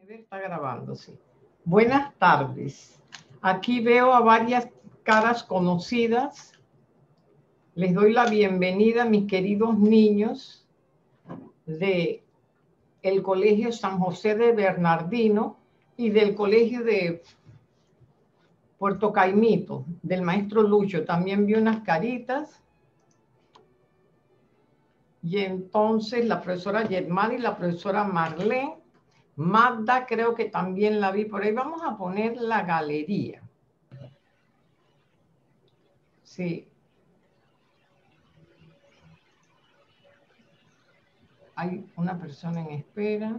ver, está grabando, sí. Buenas tardes. Aquí veo a varias caras conocidas. Les doy la bienvenida, mis queridos niños del Colegio San José de Bernardino y del Colegio de Puerto Caimito, del maestro Lucho. También vi unas caritas. Y entonces la profesora Yermari y la profesora Marlene. Magda creo que también la vi por ahí. Vamos a poner la galería. Sí. Hay una persona en espera.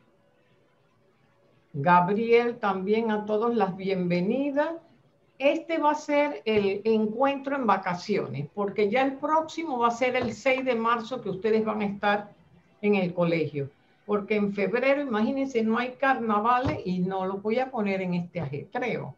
Gabriel, también a todos las bienvenidas. Este va a ser el encuentro en vacaciones, porque ya el próximo va a ser el 6 de marzo que ustedes van a estar en el colegio. Porque en febrero, imagínense, no hay carnavales y no lo voy a poner en este ajetreo.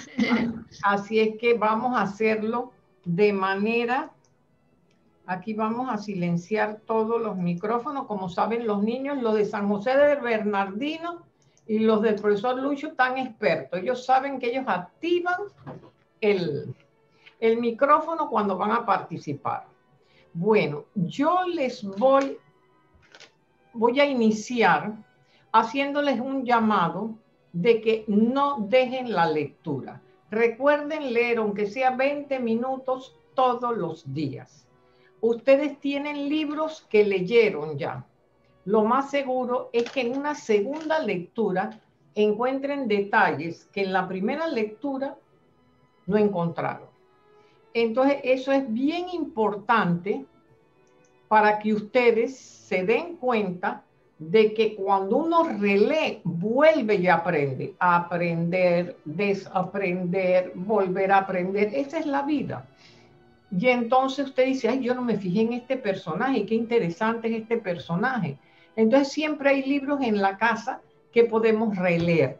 Así es que vamos a hacerlo de manera... Aquí vamos a silenciar todos los micrófonos. Como saben los niños, los de San José de Bernardino y los del profesor Lucho están expertos. Ellos saben que ellos activan el micrófono cuando van a participar. Bueno, yo les voy a iniciar haciéndoles un llamado de que no dejen la lectura. Recuerden leer, aunque sea 20 minutos todos los días. Ustedes tienen libros que leyeron ya. Lo más seguro es que en una segunda lectura encuentren detalles que en la primera lectura no encontraron. Entonces, eso es bien importante para que ustedes se den cuenta de que cuando uno relee, vuelve y aprende. Aprender, desaprender, volver a aprender. Esa es la vida. Y entonces usted dice, ay, yo no me fijé en este personaje, qué interesante es este personaje. Entonces siempre hay libros en la casa que podemos releer.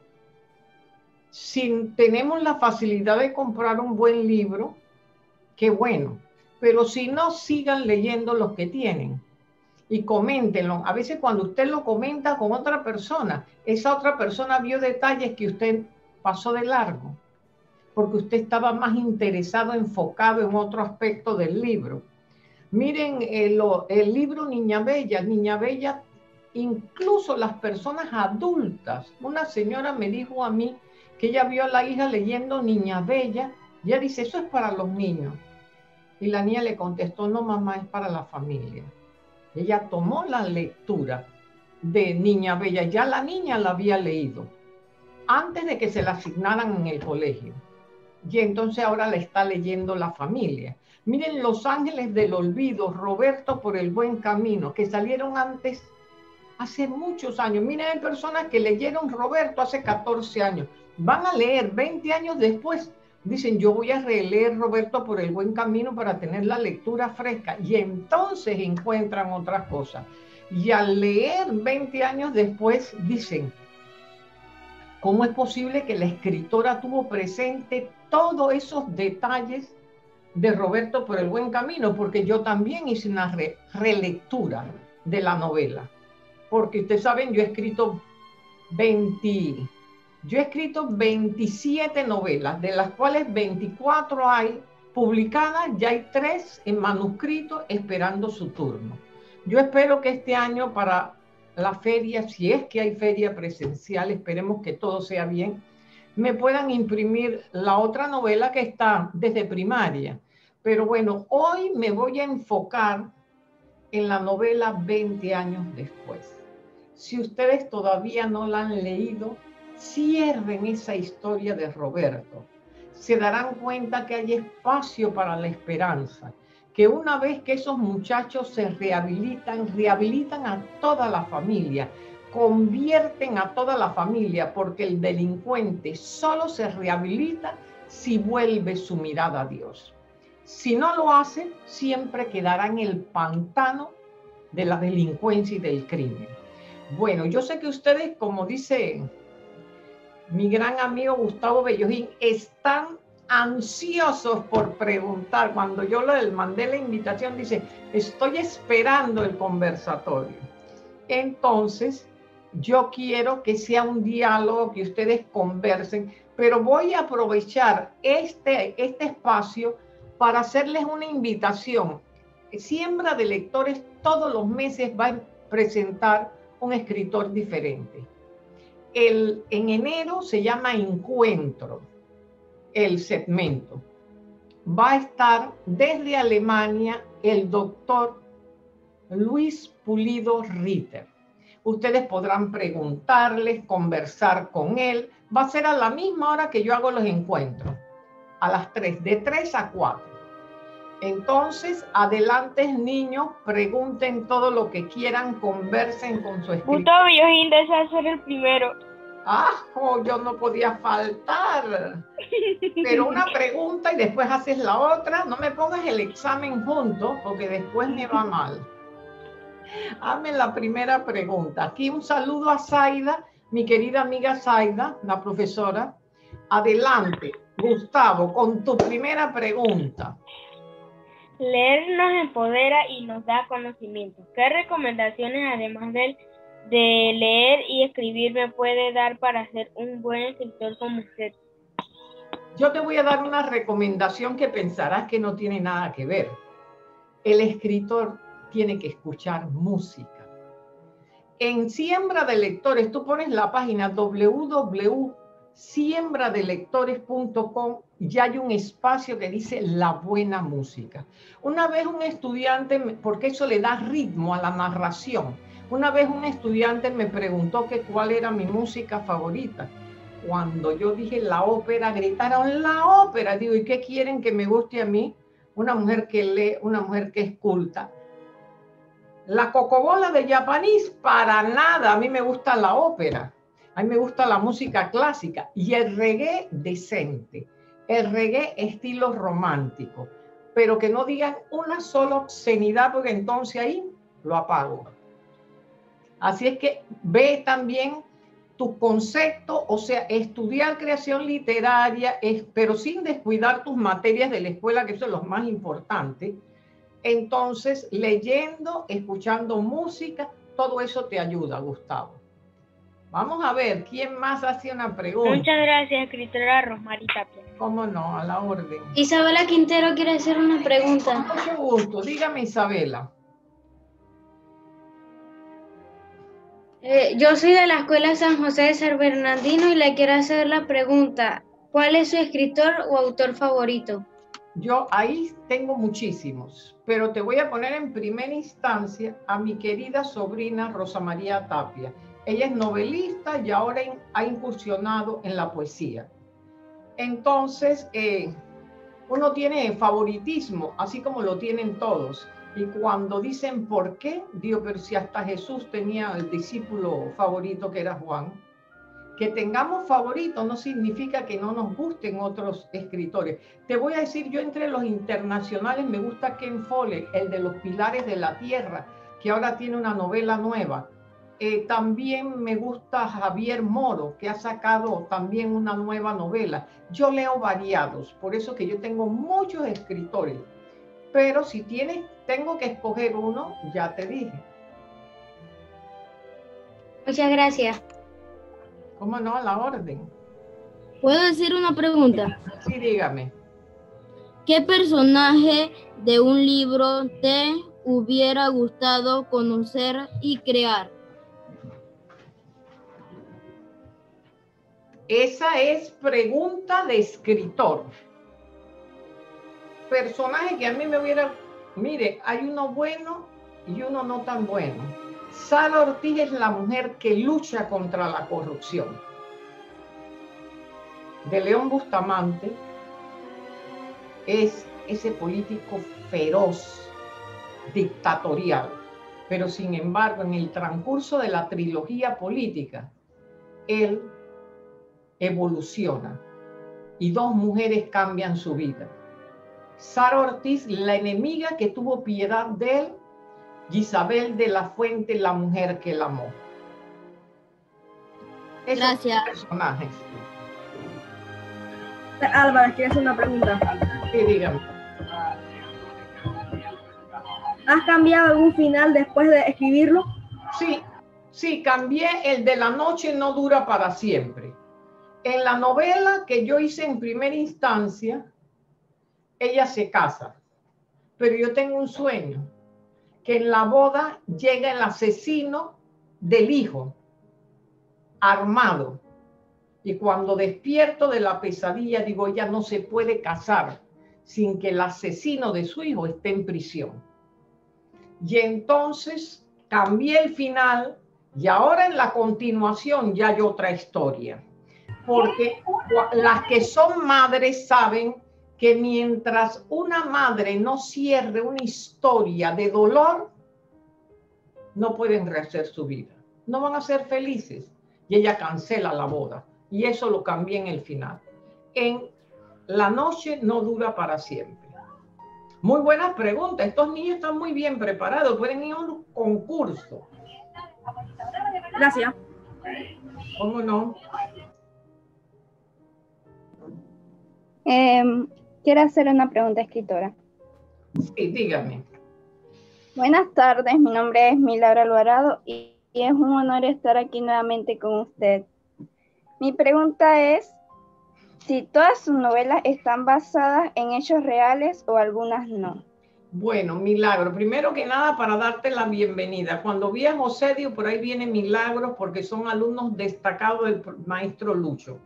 Si tenemos la facilidad de comprar un buen libro, qué bueno. Pero si no, sigan leyendo los que tienen. Y coméntenlo. A veces cuando usted lo comenta con otra persona, esa otra persona vio detalles que usted pasó de largo, porque usted estaba más interesado, enfocado en otro aspecto del libro. Miren el libro Niña Bella, incluso las personas adultas. Una señora me dijo a mí que ella vio a la hija leyendo Niña Bella, y ella dice, eso es para los niños. Y la niña le contestó, no mamá, es para la familia. Ella tomó la lectura de Niña Bella, ya la niña la había leído, antes de que se la asignaran en el colegio. Y entonces ahora la está leyendo la familia. Miren, Los Ángeles del Olvido, Roberto por el Buen Camino, que salieron antes, hace muchos años. Miren, hay personas que leyeron Roberto hace 14 años. Van a leer 20 años después. Dicen, yo voy a releer Roberto por el Buen Camino para tener la lectura fresca. Y entonces encuentran otras cosas. Y al leer 20 años después, dicen, ¿cómo es posible que la escritora tuvo presente todos esos detalles de Roberto por el Buen Camino? Porque yo también hice una relectura de la novela. Porque ustedes saben, yo he escrito 27 novelas, de las cuales 24 hay publicadas, ya hay 3 en manuscrito esperando su turno. Yo espero que este año para la feria, si es que hay feria presencial, esperemos que todo sea bien, me puedan imprimir la otra novela que está desde primaria. Pero bueno, hoy me voy a enfocar en la novela 20 años después. Si ustedes todavía no la han leído, cierren esa historia de Roberto. Se darán cuenta que hay espacio para la esperanza, que una vez que esos muchachos se rehabilitan a toda la familia, convierten a toda la familia, porque el delincuente solo se rehabilita si vuelve su mirada a Dios. Si no lo hace, siempre quedará en el pantano de la delincuencia y del crimen. Bueno, yo sé que ustedes, como dice mi gran amigo Gustavo Bellojín, están ansiosos por preguntar. Cuando yo les mandé la invitación, dice, estoy esperando el conversatorio. Entonces, yo quiero que sea un diálogo, que ustedes conversen, pero voy a aprovechar este espacio para hacerles una invitación. Siembra de Lectores todos los meses va a presentar un escritor diferente. En enero se llama Encuentro, el segmento. Va a estar desde Alemania el doctor Luis Pulido Ritter. Ustedes podrán preguntarles, conversar con él. Va a ser a la misma hora que yo hago los encuentros, a las 3, de 3 a 4. Entonces, adelante, niños, pregunten todo lo que quieran, conversen con su escritor. Gustavo, yo deseo ser el primero. Yo no podía faltar. Pero una pregunta y después haces la otra. No me pongas el examen junto, porque después me va mal. Hazme la primera pregunta. Aquí un saludo a Zaida, mi querida amiga Zaida, la profesora. Adelante, Gustavo, con tu primera pregunta. Leer nos empodera y nos da conocimiento. ¿Qué recomendaciones, además de leer y escribir, me puede dar para ser un buen escritor como usted? Yo te voy a dar una recomendación que pensarás que no tiene nada que ver. El escritor tiene que escuchar música. En Siembra de Lectores, tú pones la página www.siembradelectores.com y hay un espacio que dice la buena música. Una vez un estudiante, porque eso le da ritmo a la narración, una vez un estudiante me preguntó que cuál era mi música favorita. Cuando yo dije la ópera, gritaron la ópera. Digo, ¿y qué quieren que me guste a mí? Una mujer que lee, una mujer que es culta. La cocobola de japonés, para nada. A mí me gusta la ópera. A mí me gusta la música clásica. Y el reggae decente. El reggae estilo romántico. Pero que no digan una sola obscenidad, porque entonces ahí lo apago. Así es que ve también tu concepto, o sea, estudiar creación literaria, pero sin descuidar tus materias de la escuela, que eso es lo más importante. Entonces, leyendo, escuchando música, todo eso te ayuda, Gustavo. Vamos a ver, ¿quién más hace una pregunta? Muchas gracias, escritora Rosmary Tapia. ¿Cómo no? A la orden. Isabela Quintero quiere hacer una pregunta. Con mucho gusto. Dígame, Isabela. Yo soy de la Escuela San José de San Bernardino y le quiero hacer la pregunta, ¿cuál es su escritor o autor favorito? Yo ahí tengo muchísimos, pero te voy a poner en primera instancia a mi querida sobrina Rosa María Tapia. Ella es novelista y ahora ha incursionado en la poesía. Entonces, uno tiene favoritismo, así como lo tienen todos. Y cuando dicen ¿por qué? Digo, pero si hasta Jesús tenía el discípulo favorito que era Juan. Que tengamos favoritos no significa que no nos gusten otros escritores. Te voy a decir, yo entre los internacionales me gusta Ken Follett, el de Los Pilares de la Tierra, que ahora tiene una novela nueva. También me gusta Javier Moro, que ha sacado también una nueva novela. Yo leo variados, por eso que yo tengo muchos escritores. Pero si tengo que escoger uno, ya te dije. Muchas gracias. ¿Cómo no? A la orden. ¿Puedo decir una pregunta? Sí, dígame. ¿Qué personaje de un libro te hubiera gustado conocer y crear? Esa es pregunta de escritor. Personaje que a mí me hubiera... Mire, hay uno bueno y uno no tan bueno. Sara Ortiz es la mujer que lucha contra la corrupción. De León Bustamante es ese político feroz, dictatorial. Pero sin embargo, en el transcurso de la trilogía política, él evoluciona y dos mujeres cambian su vida. Sara Ortiz, la enemiga que tuvo piedad de él, Isabel de la Fuente, la mujer que él amó. Esos Gracias. Personajes. Álvaro, quiero hacer una pregunta. Sí, dígame. ¿Has cambiado algún final después de escribirlo? Sí, Sí, cambié el de la noche no dura para siempre. En la novela que yo hice en primera instancia, ella se casa, pero yo tengo un sueño, que en la boda llega el asesino del hijo, armado. Y cuando despierto de la pesadilla, digo, ella no se puede casar sin que el asesino de su hijo esté en prisión. Y entonces cambié el final y ahora en la continuación ya hay otra historia. Porque las que son madres saben que mientras una madre no cierre una historia de dolor, no pueden rehacer su vida. No van a ser felices. Y ella cancela la boda. Y eso lo cambié en el final. En la noche no dura para siempre. Muy buenas preguntas. Estos niños están muy bien preparados. Pueden ir a un concurso. Gracias. ¿Cómo no? Quiero hacer una pregunta, escritora. Sí, dígame. Buenas tardes, mi nombre es Milagro Alvarado y es un honor estar aquí nuevamente con usted. Mi pregunta es si todas sus novelas están basadas en hechos reales o algunas no. Bueno, Milagro, primero que nada para darte la bienvenida. Cuando vi a José, digo, por ahí viene Milagro porque son alumnos destacados del maestro Lucho.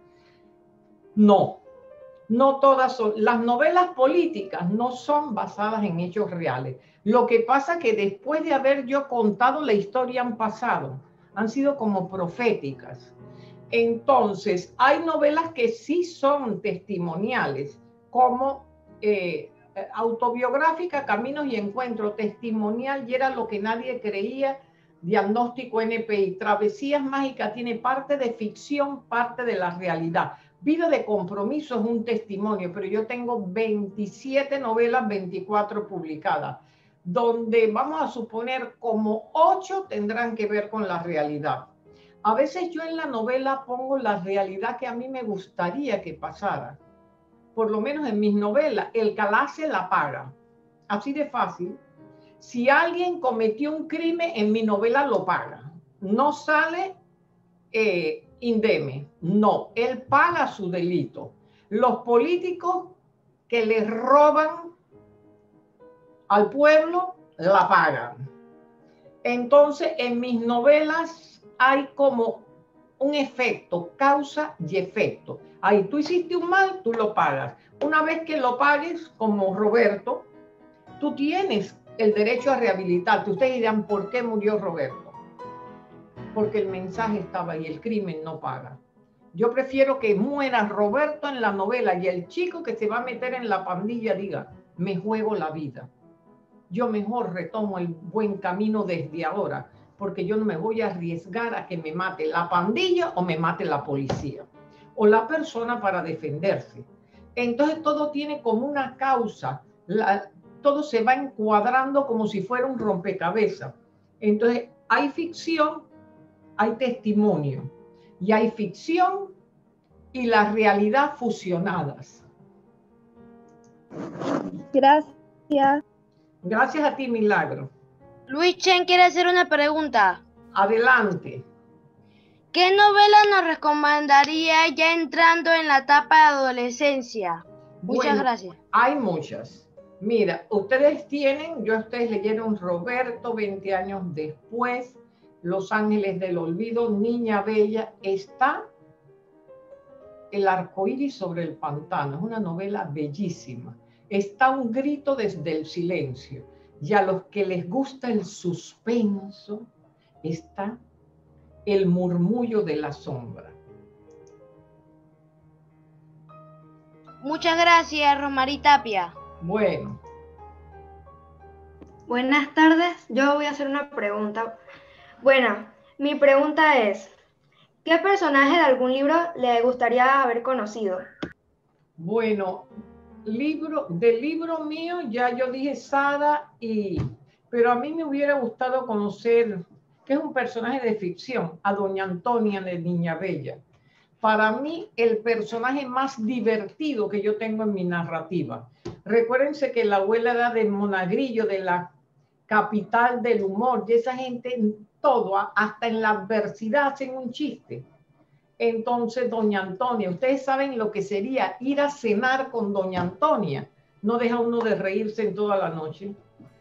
No todas son. Las novelas políticas no son basadas en hechos reales. Lo que pasa es que después de haber yo contado la historia han pasado, han sido como proféticas. Entonces, hay novelas que sí son testimoniales, como autobiográfica, Caminos y Encuentros, testimonial, y era lo que nadie creía, Diagnóstico NPI, Travesías Mágicas, tiene parte de ficción, parte de la realidad. Vida de Compromiso es un testimonio, pero yo tengo 27 novelas, 24 publicadas, donde vamos a suponer como 8 tendrán que ver con la realidad. A veces yo en la novela pongo la realidad que a mí me gustaría que pasara. Por lo menos en mis novelas, el que la hace la paga. Así de fácil. Si alguien cometió un crimen, en mi novela lo paga. No sale indemne. No, él paga su delito. Los políticos que le roban al pueblo, la pagan. Entonces, en mis novelas hay como un efecto, causa y efecto. Ahí tú hiciste un mal, tú lo pagas. Una vez que lo pagues, como Roberto, tú tienes el derecho a rehabilitarte. Ustedes dirán, ¿por qué murió Roberto? Porque el mensaje estaba ahí, el crimen no paga. Yo prefiero que muera Roberto en la novela y el chico que se va a meter en la pandilla diga, me juego la vida. Yo mejor retomo el buen camino desde ahora, porque yo no me voy a arriesgar a que me mate la pandilla o me mate la policía o la persona para defenderse. Entonces todo tiene como una causa, todo se va encuadrando como si fuera un rompecabezas. Entonces hay ficción, hay testimonio, y hay ficción y la realidad fusionadas. Gracias. Gracias a ti, Milagro. Luis Chen quiere hacer una pregunta. Adelante. ¿Qué novela nos recomendaría ya entrando en la etapa de adolescencia? Muchas gracias. Hay muchas. Mira, ustedes leyeron Roberto, 20 años después, Los Ángeles del Olvido, Niña Bella, está El arcoíris sobre el pantano, es una novela bellísima. Está Un grito desde el silencio. Y a los que les gusta el suspenso, está El murmullo de la sombra. Muchas gracias, Rosmarie Tapia. Bueno. Buenas tardes, yo voy a hacer una pregunta. Bueno, mi pregunta es, ¿qué personaje de algún libro le gustaría haber conocido? Bueno, del libro mío ya yo dije Sara, pero a mí me hubiera gustado conocer, que es un personaje de ficción, a Doña Antonia de Niña Bella. Para mí, el personaje más divertido que yo tengo en mi narrativa. Recuérdense que la abuela era de Monagrillo, de la capital del humor, y esa gente todo, hasta en la adversidad hacen un chiste. Entonces, doña Antonia, ustedes saben lo que sería ir a cenar con doña Antonia. No deja uno de reírse en toda la noche.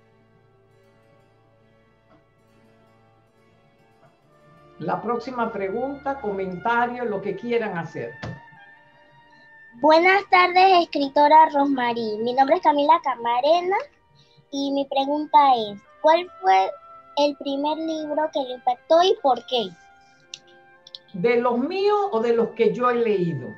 La próxima pregunta, comentario, lo que quieran hacer. Buenas tardes, escritora Rosmarie. Mi nombre es Camila Camarena y mi pregunta es, ¿cuál fue el primer libro que le impactó y por qué? ¿De los míos o de los que yo he leído?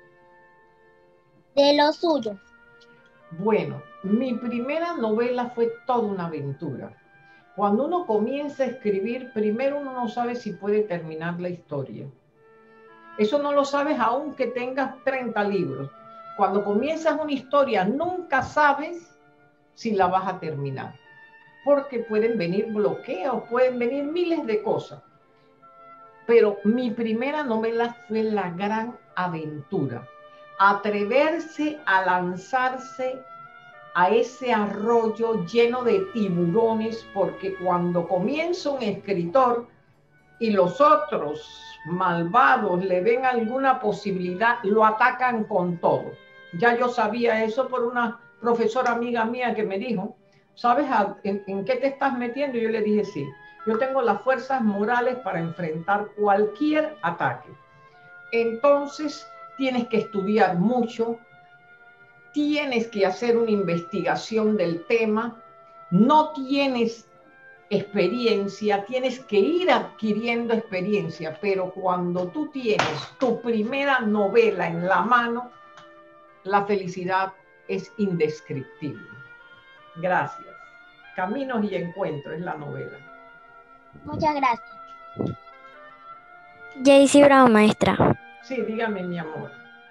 De los suyos. Bueno, mi primera novela fue toda una aventura. Cuando uno comienza a escribir, primero uno no sabe si puede terminar la historia. Eso no lo sabes aunque tengas 30 libros. Cuando comienzas una historia, nunca sabes si la vas a terminar. Porque pueden venir bloqueos, pueden venir miles de cosas. Pero mi primera novela fue La Gran Aventura. Atreverse a lanzarse a ese arroyo lleno de tiburones, porque cuando comienza un escritor y los otros malvados le ven alguna posibilidad, lo atacan con todo. Ya yo sabía eso por una profesora amiga mía que me dijo, ¿sabes en qué te estás metiendo? Y yo le dije, sí, yo tengo las fuerzas morales para enfrentar cualquier ataque. Entonces, tienes que estudiar mucho, tienes que hacer una investigación del tema, no tienes experiencia, tienes que ir adquiriendo experiencia, pero cuando tú tienes tu primera novela en la mano, la felicidad es indescriptible. Gracias. Caminos y Encuentros es la novela. Muchas gracias. Jaycee Brown, maestra. Sí, dígame, mi amor.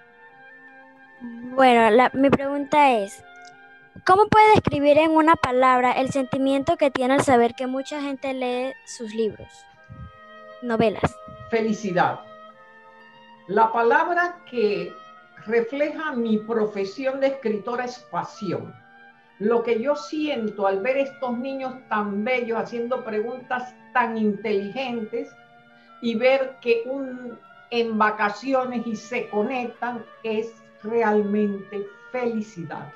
Bueno, mi pregunta es, ¿cómo puede describir en una palabra el sentimiento que tiene al saber que mucha gente lee sus libros, novelas? Felicidad. La palabra que refleja mi profesión de escritora es pasión. Lo que yo siento al ver estos niños tan bellos haciendo preguntas tan inteligentes y ver que en vacaciones y se conectan es realmente felicidad.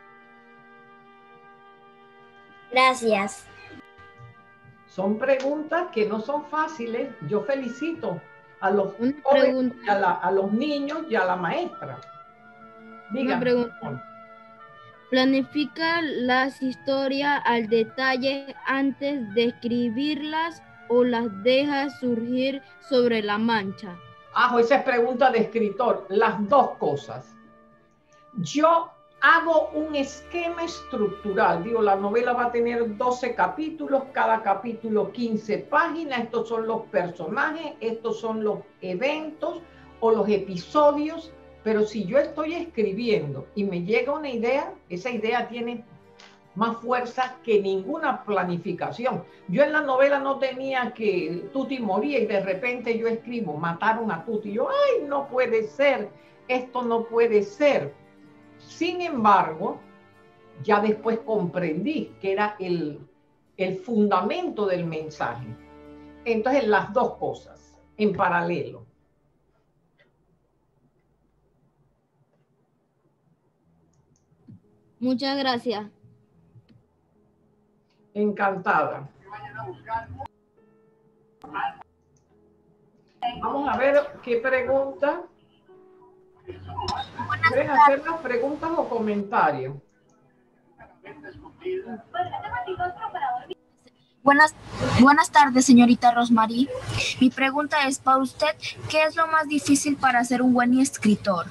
Gracias. Son preguntas que no son fáciles. Yo felicito a los jóvenes, a los niños y a la maestra. Dígame. Una pregunta. ¿Planifica las historias al detalle antes de escribirlas o las deja surgir sobre la marcha? Esa es pregunta de escritor. Las dos cosas. Yo hago un esquema estructural. Digo, la novela va a tener 12 capítulos, cada capítulo 15 páginas. Estos son los personajes, estos son los eventos o los episodios. Pero si yo estoy escribiendo y me llega una idea, esa idea tiene más fuerza que ninguna planificación. Yo en la novela no tenía que Tuti moría y de repente yo escribo, mataron a Tuti. Yo, ay, no puede ser, esto no puede ser. Sin embargo, ya después comprendí que era el fundamento del mensaje. Entonces, las dos cosas en paralelo. Muchas gracias. Encantada. Vamos a ver qué pregunta. ¿Quieren hacer las preguntas o comentarios? Buenas tardes, señorita Rosmarie. Mi pregunta es para usted, ¿qué es lo más difícil para ser un buen escritor?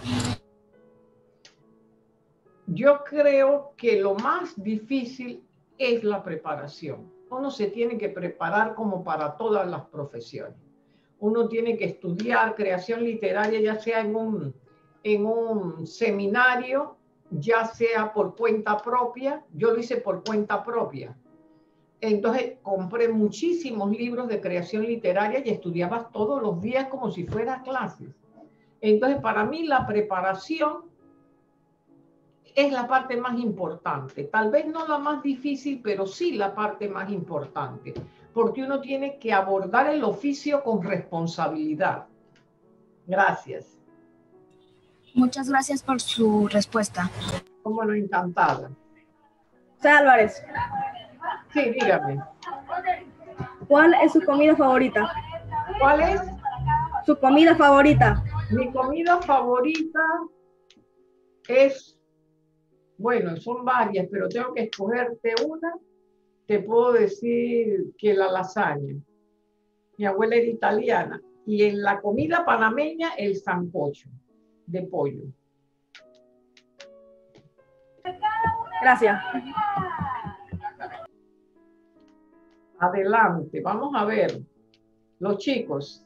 Yo creo que lo más difícil es la preparación. Uno se tiene que preparar como para todas las profesiones. Uno tiene que estudiar creación literaria, ya sea en un seminario, ya sea por cuenta propia. Yo lo hice por cuenta propia. Entonces compré muchísimos libros de creación literaria y estudiaba todos los días como si fuera clases. Entonces, para mí la preparación es la parte más importante. Tal vez no la más difícil, pero sí la parte más importante. porque uno tiene que abordar el oficio con responsabilidad. Gracias. Muchas gracias por su respuesta. Como no, encantada. Álvarez. Sí, dígame. ¿Cuál es su comida favorita? ¿Cuál es? Su comida favorita. Mi comida favorita es, bueno, son varias, pero tengo que escogerte una. Te puedo decir que la lasaña. Mi abuela era italiana. Y en la comida panameña, el sancocho de pollo. Gracias. Adelante, vamos a ver. Los chicos.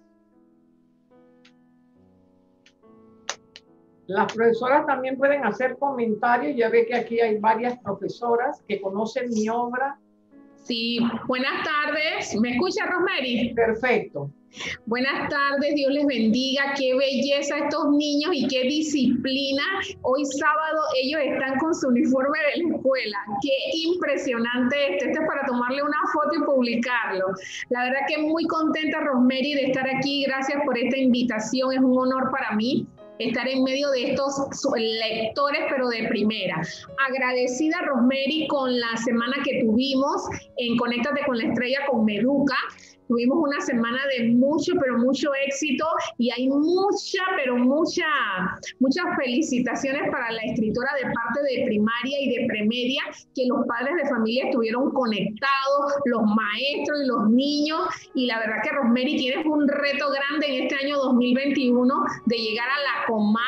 Las profesoras también pueden hacer comentarios. Ya ve que aquí hay varias profesoras que conocen mi obra. Sí, buenas tardes. ¿Me escucha, Rosemary? Perfecto. Buenas tardes, Dios les bendiga. Qué belleza estos niños y qué disciplina. Hoy sábado ellos están con su uniforme de la escuela. Qué impresionante este es para tomarle una foto y publicarlo. La verdad que muy contenta, Rosemary, de estar aquí. Gracias por esta invitación. Es un honor para mí estar en medio de estos lectores, pero de primera. Agradecida, Rosemary, con la semana que tuvimos en Conéctate con la Estrella con Meduca. Tuvimos una semana de mucho, pero mucho éxito y hay muchas felicitaciones para la escritora de parte de primaria y de premedia, que los padres de familia estuvieron conectados, los maestros y los niños, y la verdad que Rosemary tienes un reto grande en este año 2021 de llegar a la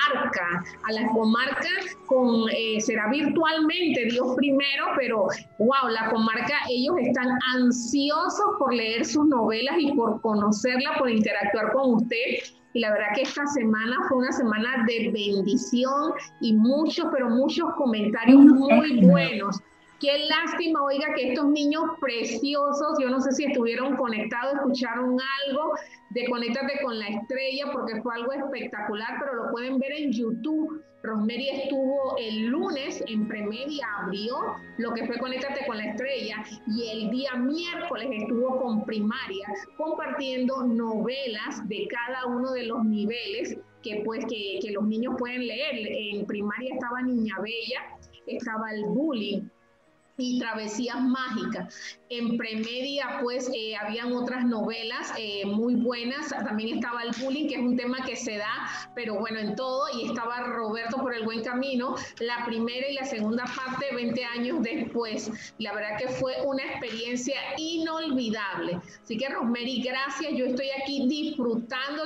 comarca será virtualmente, Dios primero, pero wow, la comarca, ellos están ansiosos por leer sus novelas y por conocerla, por interactuar con usted. Y la verdad que esta semana fue una semana de bendición y muchos, pero muchos comentarios muy buenos. Qué lástima, oiga, que estos niños preciosos, yo no sé si estuvieron conectados, escucharon algo de Conéctate con la Estrella, porque fue algo espectacular, pero lo pueden ver en YouTube. Rosemary estuvo el lunes en Premedia, abrió lo que fue Conéctate con la Estrella, y el día miércoles estuvo con primaria compartiendo novelas de cada uno de los niveles que los niños pueden leer. En primaria estaba Niña Bella, estaba el bullying y Travesías Mágicas. En premedia, pues, habían otras novelas muy buenas. También estaba el bullying, que es un tema que se da, pero bueno, en todo. Y estaba Roberto por el buen camino, la primera y la segunda parte, 20 años después. La verdad que fue una experiencia inolvidable. Así que, Rosemary, gracias. Yo estoy aquí disfrutando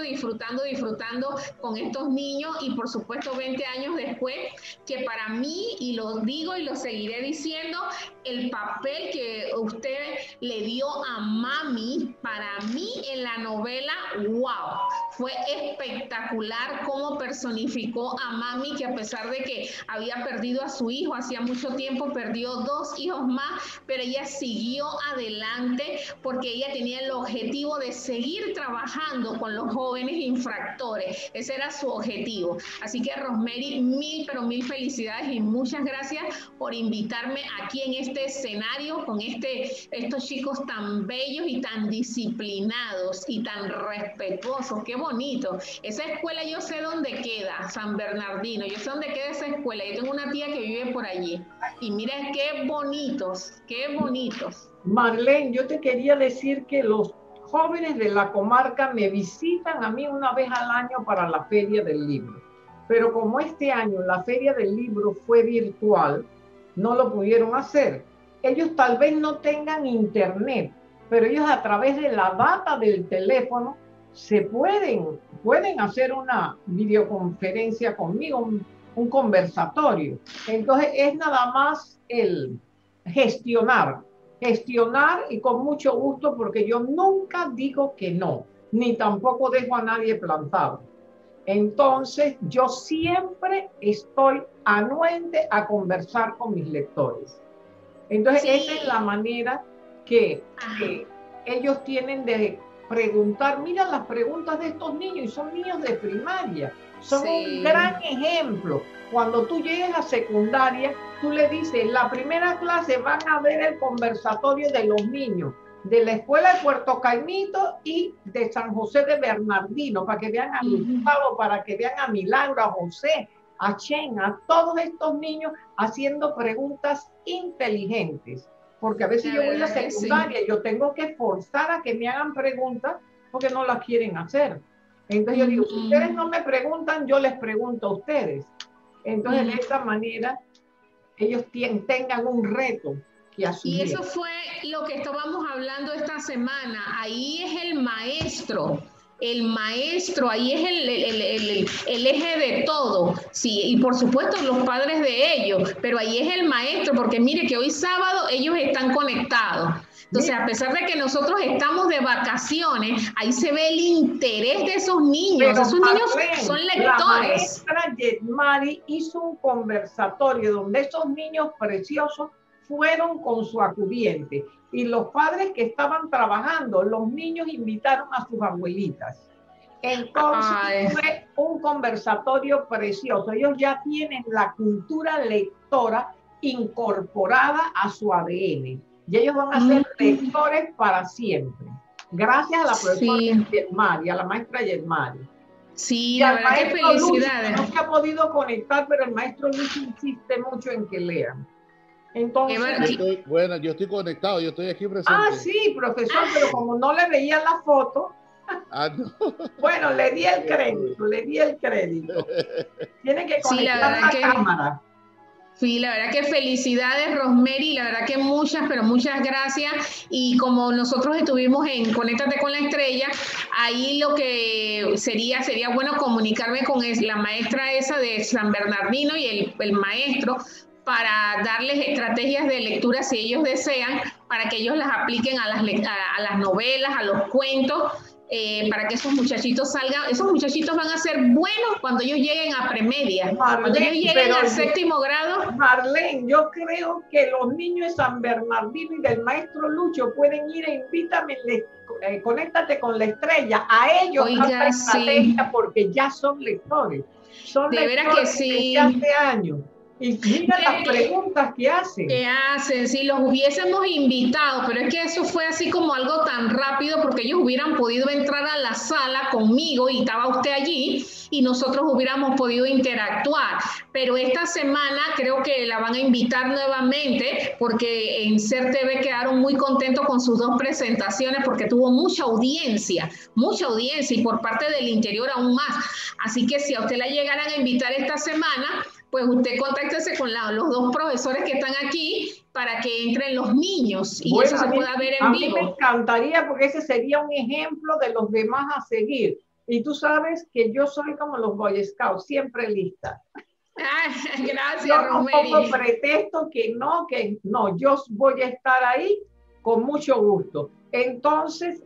con estos niños, y por supuesto 20 años después, que para mí, y lo digo y lo seguiré diciendo, el papel que usted le dio a Mami, para mí en la novela, wow, fue espectacular cómo personificó a Mami, que a pesar de que había perdido a su hijo, hacía mucho tiempo perdió 2 hijos más, pero ella siguió adelante porque ella tenía el objetivo de seguir trabajando con los jóvenes infractores. Ese era su objetivo. Así que, Rosemary, mil felicidades y muchas gracias por invitarme aquí en este escenario con estos chicos tan bellos y tan disciplinados y tan respetuosos. Qué bonito. Esa escuela yo sé dónde queda, San Bernardino. Yo sé dónde queda esa escuela. Yo tengo una tía que vive por allí. Y mira qué bonitos, qué bonitos. Marlene, yo te quería decir que los jóvenes de la comarca me visitan a mí una vez al año para la Feria del Libro. Pero como este año la Feria del Libro fue virtual, no lo pudieron hacer. Ellos tal vez no tengan internet, pero ellos a través de la data del teléfono pueden hacer una videoconferencia conmigo, un conversatorio. Entonces es nada más el gestionar y con mucho gusto, porque yo nunca digo que no, ni tampoco dejo a nadie plantado. Entonces yo siempre estoy anuente a conversar con mis lectores. Entonces sí, esa es la manera que ellos tienen de preguntar. Mira las preguntas de estos niños, y son niños de primaria, son un gran ejemplo. Cuando tú llegues a secundaria, tú le dices, la primera clase van a ver el conversatorio de los niños. de la escuela de Puerto Caimito y de San José de Bernardino, para que vean a Gustavo, para que vean a Milagro, a José, a Chen, a todos estos niños haciendo preguntas inteligentes. Porque a veces yo voy a secundaria y yo tengo que forzar a que me hagan preguntas porque no las quieren hacer. Entonces yo digo, si ustedes no me preguntan, yo les pregunto a ustedes. Entonces de esta manera ellos tengan un reto que asumir. Y eso fue lo que estábamos hablando esta semana. Ahí es el maestro, ahí es el eje de todo, sí, y por supuesto los padres de ellos, pero ahí es el maestro, porque mire que hoy sábado ellos están conectados. Entonces, a pesar de que nosotros estamos de vacaciones, ahí se ve el interés de esos niños. Pero esos niños son lectores. La maestra Yetmari hizo un conversatorio donde esos niños preciosos fueron con su acudiente. Y los padres que estaban trabajando, los niños invitaron a sus abuelitas. Entonces fue un conversatorio precioso. Ellos ya tienen la cultura lectora incorporada a su ADN. Y ellos van a ser lectores para siempre. Gracias a la profesora Yetmari, a la maestra Yetmari. Sí, la verdad que felicidades. Lucho, no se ha podido conectar, pero el maestro Lucho insiste mucho en que lean. Entonces, yo estoy conectado, yo estoy aquí presente. Ah, sí, profesor, pero como no le veía la foto, no. Bueno, le di el crédito. Tiene que conectar la cámara. Sí, la verdad que felicidades, Rosemary, la verdad que muchas gracias. Y como nosotros estuvimos en Conéctate con la Estrella, ahí lo que sería bueno comunicarme con la maestra esa de San Bernardino y el maestro, para darles estrategias de lectura si ellos desean, para que ellos las apliquen a las novelas, a los cuentos, para que esos muchachitos salgan. Esos muchachitos van a ser buenos cuando ellos lleguen a premedia, cuando ellos lleguen al séptimo grado. Marlene, yo creo que los niños de San Bernardino y del maestro Lucho pueden ir a Invítame, Conéctate con la Estrella, a ellos. Oiga, sí. Porque ya son lectores. Son de lectores veras que sí. desde hace años. Y mira las preguntas que hacen. Si los hubiésemos invitado, pero es que eso fue así como algo tan rápido, porque ellos hubieran podido entrar a la sala conmigo y estaba usted allí y nosotros hubiéramos podido interactuar. Pero esta semana creo que la van a invitar nuevamente, porque en SER TV quedaron muy contentos con sus dos presentaciones, porque tuvo mucha audiencia y por parte del interior aún más. Así que si a usted la llegaran a invitar esta semana, pues usted contáctese con los dos profesores que están aquí para que entren los niños y eso se pueda ver en vivo. A mí me encantaría, porque ese sería un ejemplo de los demás a seguir. Y tú sabes que yo soy como los Boy Scouts, siempre lista. Gracias, Rosemary. Yo no pongo pretexto que no, yo voy a estar ahí con mucho gusto. Entonces,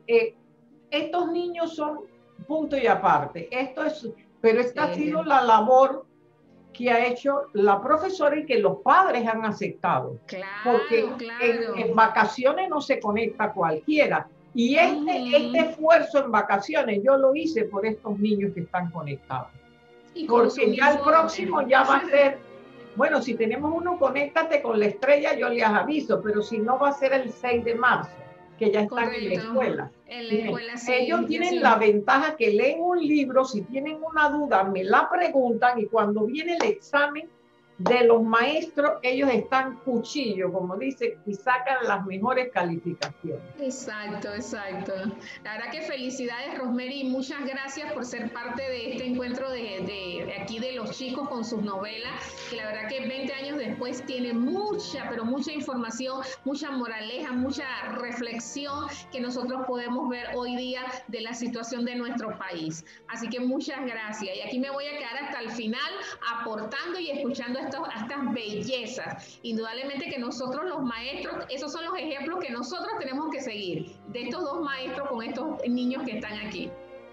estos niños son punto y aparte. Pero esta ha sido la labor que ha hecho la profesora y que los padres han aceptado. Porque en vacaciones no se conecta cualquiera. Y este esfuerzo en vacaciones yo lo hice por estos niños que están conectados. Porque ya el próximo ya va a ser, bueno, si tenemos uno, Conéctate con la Estrella, yo les aviso, pero si no, va a ser el 6 de marzo, que ya están en la escuela. Ellos tienen la ventaja que leen un libro, si tienen una duda, me la preguntan, y cuando viene el examen de los maestros, ellos están cuchillo, como dice, y sacan las mejores calificaciones. Exacto. La verdad que felicidades, Rosemary, y muchas gracias por ser parte de este encuentro de aquí de los chicos con sus novelas, que la verdad que 20 años después tiene mucha información, mucha moraleja, mucha reflexión que nosotros podemos ver hoy día de la situación de nuestro país. Así que muchas gracias. Y aquí me voy a quedar hasta el final aportando y escuchando a estas bellezas. Indudablemente que nosotros los maestros, esos son los ejemplos que nosotros tenemos que seguir, de estos dos maestros con estos niños que están aquí.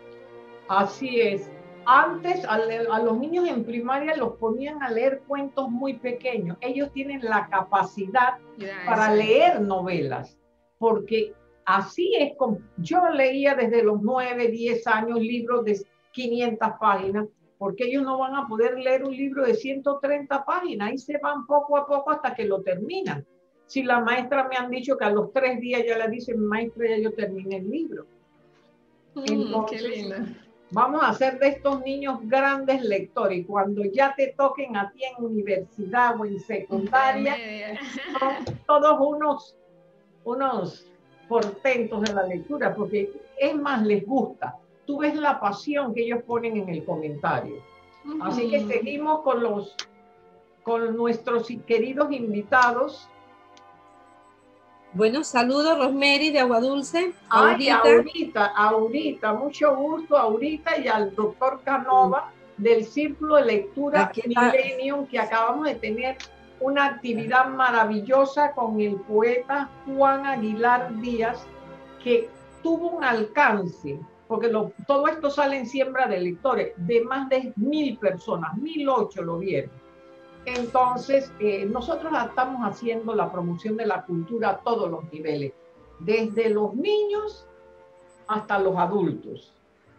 Así es. Antes a los niños en primaria los ponían a leer cuentos muy pequeños. Ellos tienen la capacidad para leer novelas, porque así es como yo leía desde los 9, 10 años libros de 500 páginas, porque ellos no van a poder leer un libro de 130 páginas, ahí se van poco a poco hasta que lo terminan. Si la maestra me han dicho que a los 3 días ya le dicen, maestra, ya yo terminé el libro. Entonces, qué linda. vamos a hacer de estos niños grandes lectores. Y cuando ya te toquen a ti en universidad o en secundaria, son todos unos portentos de la lectura, porque es más, les gusta. Tú ves la pasión que ellos ponen en el comentario. Así que seguimos con nuestros queridos invitados. Bueno, saludos, Rosemary de Aguadulce. Ay, Aurita, mucho gusto, Aurita, y al doctor Canova del Círculo de Lectura Millennium, que acabamos de tener una actividad maravillosa con el poeta Juan Aguilar Díaz, que tuvo un alcance, porque todo esto sale en Siembra de Lectores, de más de 1,000 personas, 1,008 lo vieron. Entonces, nosotros estamos haciendo la promoción de la cultura a todos los niveles, desde los niños hasta los adultos.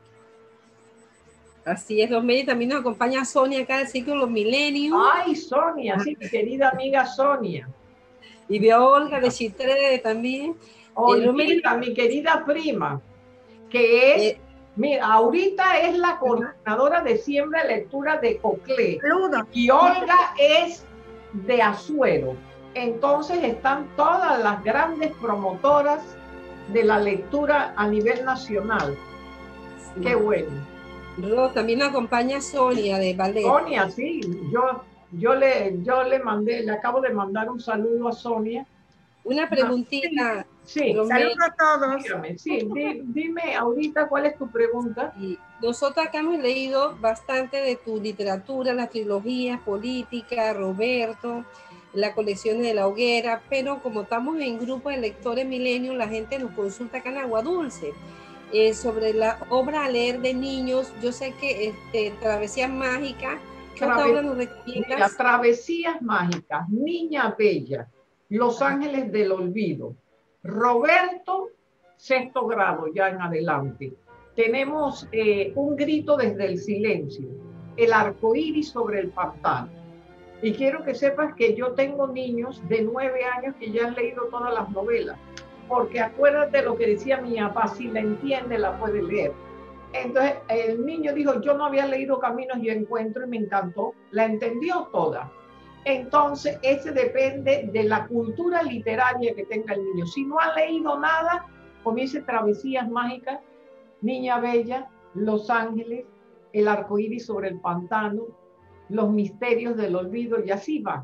Así es, Rosemary. También nos acompaña Sonia acá del Círculo de los Millennium. Ay, Sonia, sí, mi querida amiga Sonia. Y de Olga de Chitré también. Olga, mi querida prima, que es... Mira, ahorita es la coordinadora de Siembra de Lectura de Coclé. Y Olga es de Azuero. Entonces están todas las grandes promotoras de la lectura a nivel nacional. Sí. Qué bueno. También nos acompaña Sonia de Valeria. Sonia, sí. Yo le acabo de mandar un saludo a Sonia. Una preguntita. Sí, saludos a todos. Dígame, sí, dime ahorita cuál es tu pregunta. Y nosotros acá hemos leído bastante de tu literatura, las trilogías políticas, Roberto, la colección de La Hoguera, pero como estamos en grupo de lectores milenios, la gente nos consulta acá en Aguadulce sobre la obra a leer de niños. Yo sé que Travesías Mágicas, ¿qué otra obra nos recomiendas? Las Travesías Mágicas, Niña Bella, Los Ángeles del Olvido, Roberto, 6º grado, ya en adelante. Tenemos Un grito desde el silencio, El arcoíris sobre el pantano. Y quiero que sepas que yo tengo niños de 9 años que ya han leído todas las novelas, porque acuérdate lo que decía mi papá, si la entiende la puede leer. Entonces el niño dijo, yo no había leído Caminos y Encuentro y me encantó, la entendió toda. Entonces, ese depende de la cultura literaria que tenga el niño. Si no ha leído nada, comience Travesías Mágicas, Niña Bella, Los Ángeles, El arcoíris sobre el pantano, Los misterios del olvido, y así va.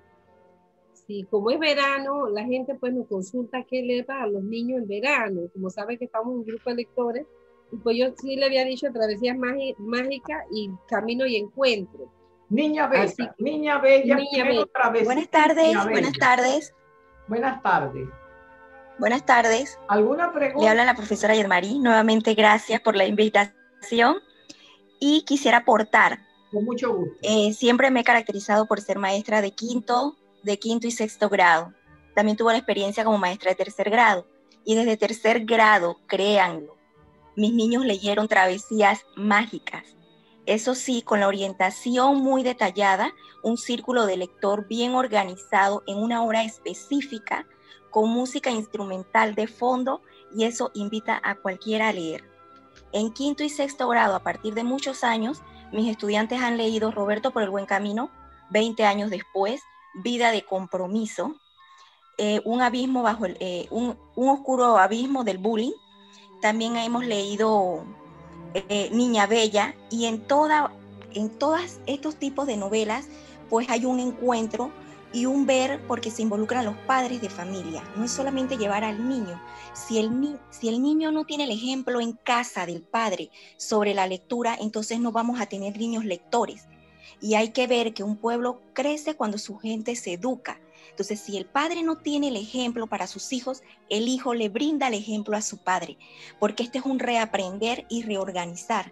Sí, como es verano, la gente pues nos consulta qué leer para los niños en verano. Como sabe que estamos en un grupo de lectores, y pues yo sí le había dicho Travesías Mágicas y Camino y Encuentro. Niña Bella, Niña Bella. Buenas tardes, buenas tardes. Buenas tardes. Buenas tardes. ¿Alguna pregunta? Le habla la profesora Yermarí. Nuevamente gracias por la invitación y quisiera aportar. Con mucho gusto. Siempre me he caracterizado por ser maestra de quinto y 6º grado. También tuve la experiencia como maestra de 3er grado. Y desde 3er grado, créanlo, mis niños leyeron Travesías Mágicas. Eso sí, con la orientación muy detallada, un círculo de lector bien organizado en una hora específica, con música instrumental de fondo, y eso invita a cualquiera a leer. En 5º y 6º grado, a partir de muchos años, mis estudiantes han leído Roberto por el buen camino, 20 años después, Vida de compromiso, un abismo bajo un oscuro abismo del bullying. También hemos leído Niña Bella, y en todos estos tipos de novelas pues hay un encuentro y un ver, porque se involucran los padres de familia. No es solamente llevar al niño. Si el niño no tiene el ejemplo en casa del padre sobre la lectura, entonces no vamos a tener niños lectores. Y hay que ver que un pueblo crece cuando su gente se educa. Entonces, si el padre no tiene el ejemplo para sus hijos, el hijo le brinda el ejemplo a su padre, porque este es un reaprender y reorganizar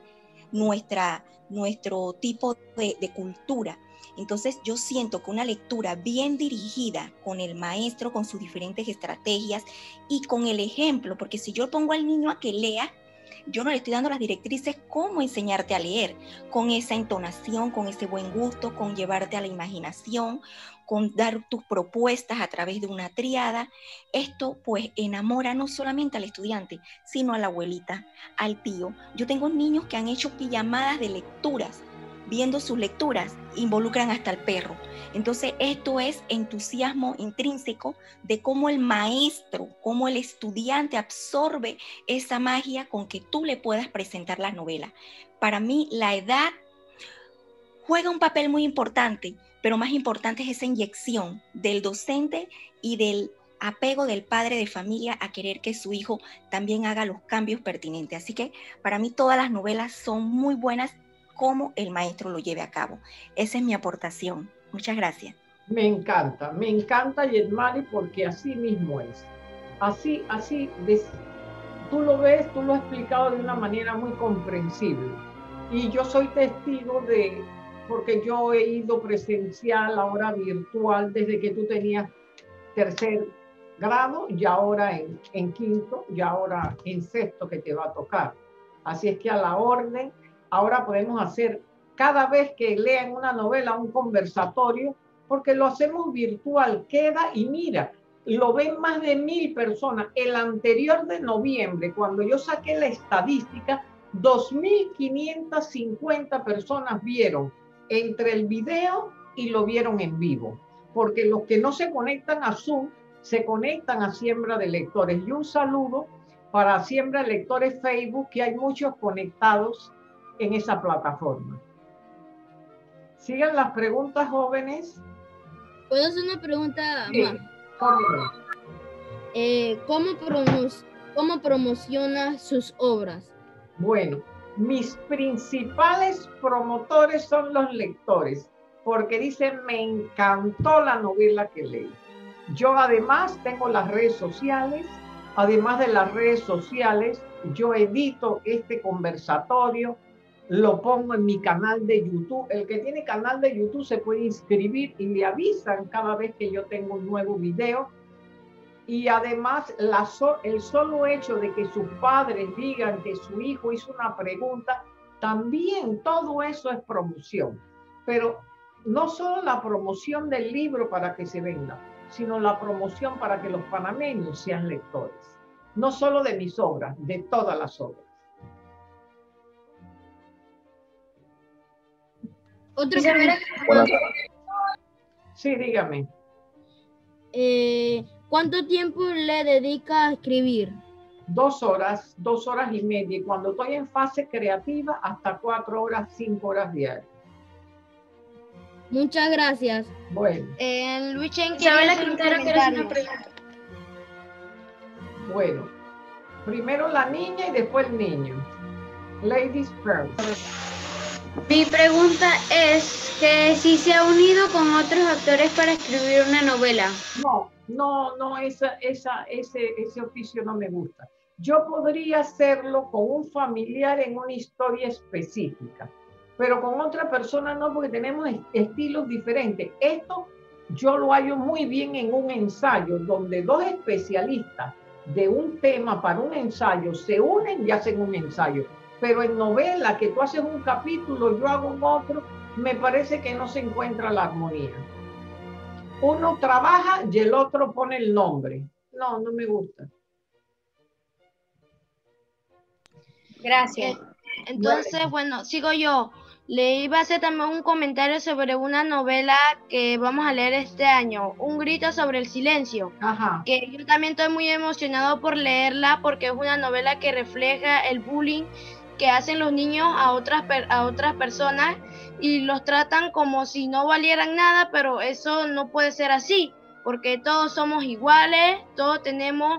nuestro tipo de cultura. Entonces, yo siento que una lectura bien dirigida con el maestro, con sus diferentes estrategias y con el ejemplo, porque si yo pongo al niño a que lea, yo no le estoy dando las directrices cómo enseñarte a leer, con esa entonación, con ese buen gusto, con llevarte a la imaginación, con dar tus propuestas a través de una triada. Esto pues enamora no solamente al estudiante, sino a la abuelita, al tío. Yo tengo niños que han hecho pijamadas de lecturas. Viendo sus lecturas, involucran hasta al perro. Entonces, esto es entusiasmo intrínseco de cómo el maestro, cómo el estudiante absorbe esa magia con que tú le puedas presentar las novelas. Para mí, la edad juega un papel muy importante, pero más importante es esa inyección del docente y del apego del padre de familia a querer que su hijo también haga los cambios pertinentes. Así que, para mí, todas las novelas son muy buenas, cómo el maestro lo lleve a cabo. Esa es mi aportación. Muchas gracias. Me encanta, Yetmari, porque así mismo es. Así, tú lo ves, tú lo has explicado de una manera muy comprensible. Y yo soy testigo porque yo he ido presencial, ahora virtual, desde que tú tenías tercer grado, y ahora en quinto, y ahora en sexto que te va a tocar. Así es que a la orden. Ahora podemos hacer cada vez que lean una novela un conversatorio, porque lo hacemos virtual, queda y mira, lo ven más de 1000 personas. El anterior de noviembre, cuando yo saqué la estadística, 2550 personas vieron entre el video y lo vieron en vivo, porque los que no se conectan a Zoom, se conectan a Siembra de Lectores. Y un saludo para Siembra de Lectores Facebook, que hay muchos conectados en esa plataforma. Sigan las preguntas, jóvenes. ¿Puedo hacer una pregunta más? ¿Cómo promociona sus obras? Bueno, mis principales promotores son los lectores, porque dicen, me encantó la novela que leí. Yo además tengo las redes sociales. Además de las redes sociales, yo edito este conversatorio, lo pongo en mi canal de YouTube. El que tiene canal de YouTube se puede inscribir y le avisan cada vez que yo tengo un nuevo video. Y además, el solo hecho de que sus padres digan que su hijo hizo una pregunta, también todo eso es promoción. Pero no solo la promoción del libro para que se venda, sino la promoción para que los panameños sean lectores. No solo de mis obras, de todas las obras. Otra pregunta. Sí, dígame. ¿Cuánto tiempo le dedica a escribir? 2 horas, 2 horas y media. Y cuando estoy en fase creativa, hasta 4 horas, 5 horas diarias. Muchas gracias. Bueno. Luchen, quiero hacer una pregunta. Bueno, primero la niña y después el niño. Ladies first. Mi pregunta es que si se ha unido con otros actores para escribir una novela. No, ese oficio no me gusta. Yo podría hacerlo con un familiar en una historia específica, pero con otra persona no, porque tenemos estilos diferentes. Esto yo lo hallo muy bien en un ensayo, donde 2 especialistas de un tema para un ensayo se unen y hacen un ensayo. Pero en novela, que tú haces un capítulo, yo hago un otro, me parece que no se encuentra la armonía. Uno trabaja y el otro pone el nombre. No me gusta. Gracias. Entonces, bueno, sigo yo. Le iba a hacer también un comentario sobre una novela que vamos a leer este año, Un grito sobre el silencio. Ajá. Que yo también estoy muy emocionado por leerla porque es una novela que refleja el bullying que hacen los niños a otras personas y los tratan como si no valieran nada, pero eso no puede ser así, porque todos somos iguales, todos tenemos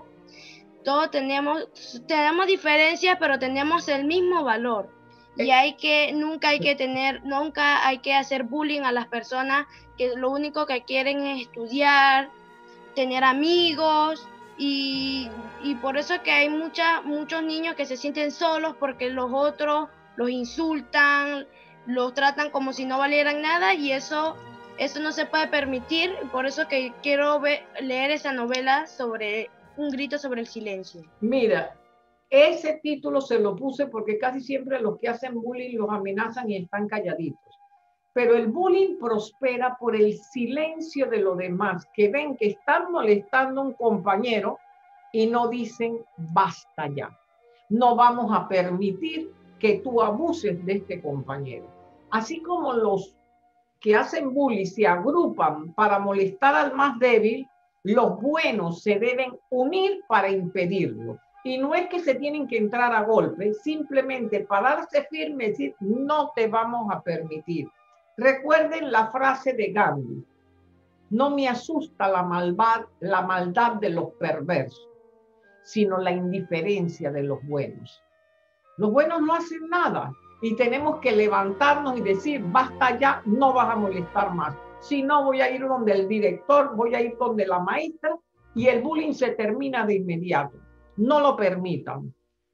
diferencias, pero tenemos el mismo valor. Y nunca hay que hacer bullying a las personas que lo único que quieren es estudiar, tener amigos. Y por eso que hay muchos niños que se sienten solos porque los otros los insultan, los tratan como si no valieran nada, y eso no se puede permitir. Por eso que quiero leer esa novela sobre Un grito sobre el silencio. Mira, ese título se lo puse porque casi siempre los que hacen bullying los amenazan y están calladitos. Pero el bullying prospera por el silencio de los demás, que ven que están molestando a un compañero y no dicen basta ya. No vamos a permitir que tú abuses de este compañero. Así como los que hacen bullying se agrupan para molestar al más débil, los buenos se deben unir para impedirlo. Y no es que se tienen que entrar a golpes, simplemente pararse firme y decir, no te vamos a permitir. Recuerden la frase de Gandhi, no me asusta la maldad de los perversos, sino la indiferencia de los buenos. Los buenos no hacen nada y tenemos que levantarnos y decir, basta ya, no vas a molestar más. Si no, voy a ir donde el director, voy a ir donde la maestra y el bullying se termina de inmediato. No lo permitan.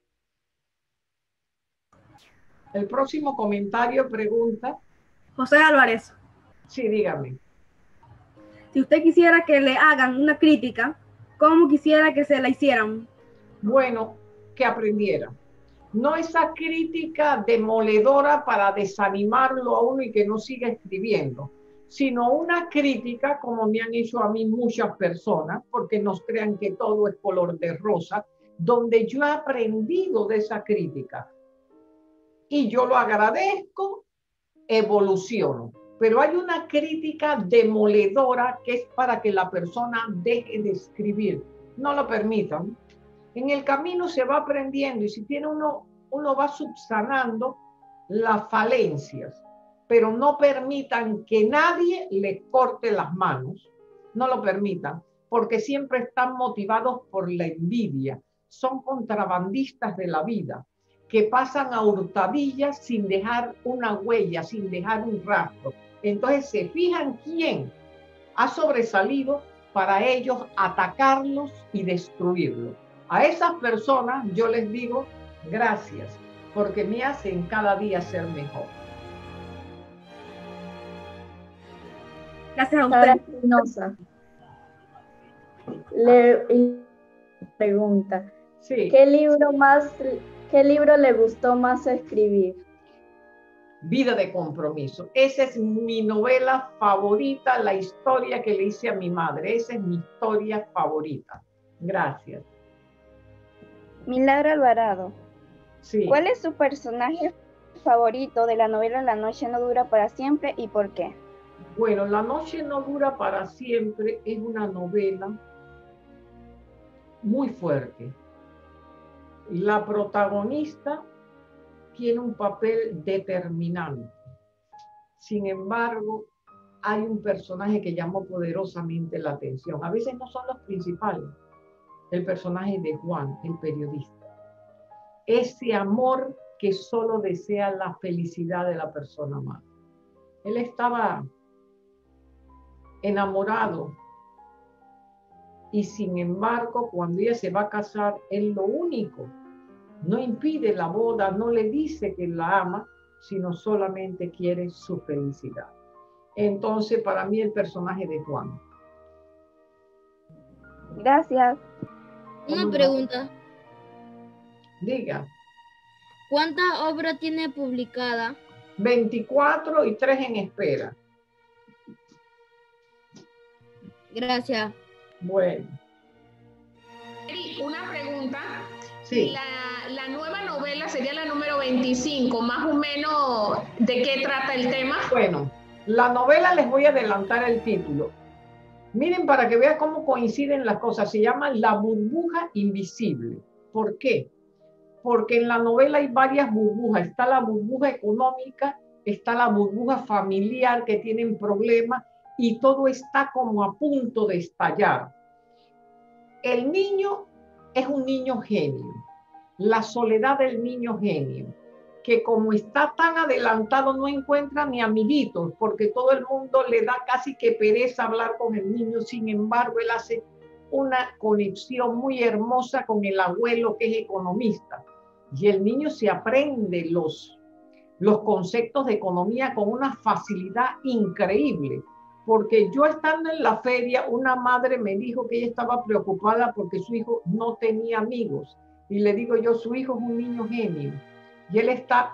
El próximo comentario pregunta. José Álvarez. Sí, dígame. Si usted quisiera que le hagan una crítica, ¿cómo quisiera que se la hicieran? Bueno, que aprendiera. No esa crítica demoledora para desanimarlo a uno y que no siga escribiendo, sino una crítica como me han hecho a mí muchas personas, porque nos crean que todo es color de rosa, donde yo he aprendido de esa crítica. Y yo lo agradezco, evoluciono. Pero hay una crítica demoledora que es para que la persona deje de escribir. No lo permitan. En el camino se va aprendiendo y si tiene uno va subsanando las falencias, pero no permitan que nadie le corte las manos. No lo permitan, porque siempre están motivados por la envidia. Son contrabandistas de la vida, que pasan a hurtadillas sin dejar una huella, sin dejar un rastro. Entonces se fijan quién ha sobresalido para ellos atacarlos y destruirlos. A esas personas yo les digo gracias, porque me hacen cada día ser mejor. Gracias a usted. Le pregunta, sí. ¿Qué libro le gustó más escribir? Vida de compromiso. Esa es mi novela favorita, la historia que le hice a mi madre. Esa es mi historia favorita. Gracias. Milagro Alvarado. Sí. ¿Cuál es su personaje favorito de la novela La noche no dura para siempre y por qué? Bueno, La noche no dura para siempre es una novela muy fuerte. La protagonista tiene un papel determinante. Sin embargo, hay un personaje que llamó poderosamente la atención. A veces no son los principales. El personaje de Juan, el periodista. Ese amor que solo desea la felicidad de la persona amada. Él estaba enamorado y sin embargo, cuando ella se va a casar, él lo único, no impide la boda, no le dice que la ama, sino solamente quiere su felicidad. Entonces, para mí, el personaje de Juan. Gracias. Una pregunta. Diga. ¿Cuántas obras tiene publicada? 24 y 3 en espera. Gracias. Bueno. Una pregunta. Sí. La nueva novela sería la número 25, más o menos, ¿de qué trata el tema? Bueno, la novela les voy a adelantar el título. Miren para que vean cómo coinciden las cosas. Se llama La burbuja invisible. ¿Por qué? Porque en la novela hay varias burbujas. Está la burbuja económica, está la burbuja familiar que tienen problemas y todo está como a punto de estallar. El niño es un niño genio. La soledad del niño genio, que como está tan adelantado no encuentra ni amiguitos, porque todo el mundo le da casi que pereza hablar con el niño. Sin embargo, él hace una conexión muy hermosa con el abuelo que es economista. Y el niño se aprende los conceptos de economía con una facilidad increíble. Porque yo estando en la feria, una madre me dijo que ella estaba preocupada porque su hijo no tenía amigos. Y le digo yo, su hijo es un niño genio. Y él está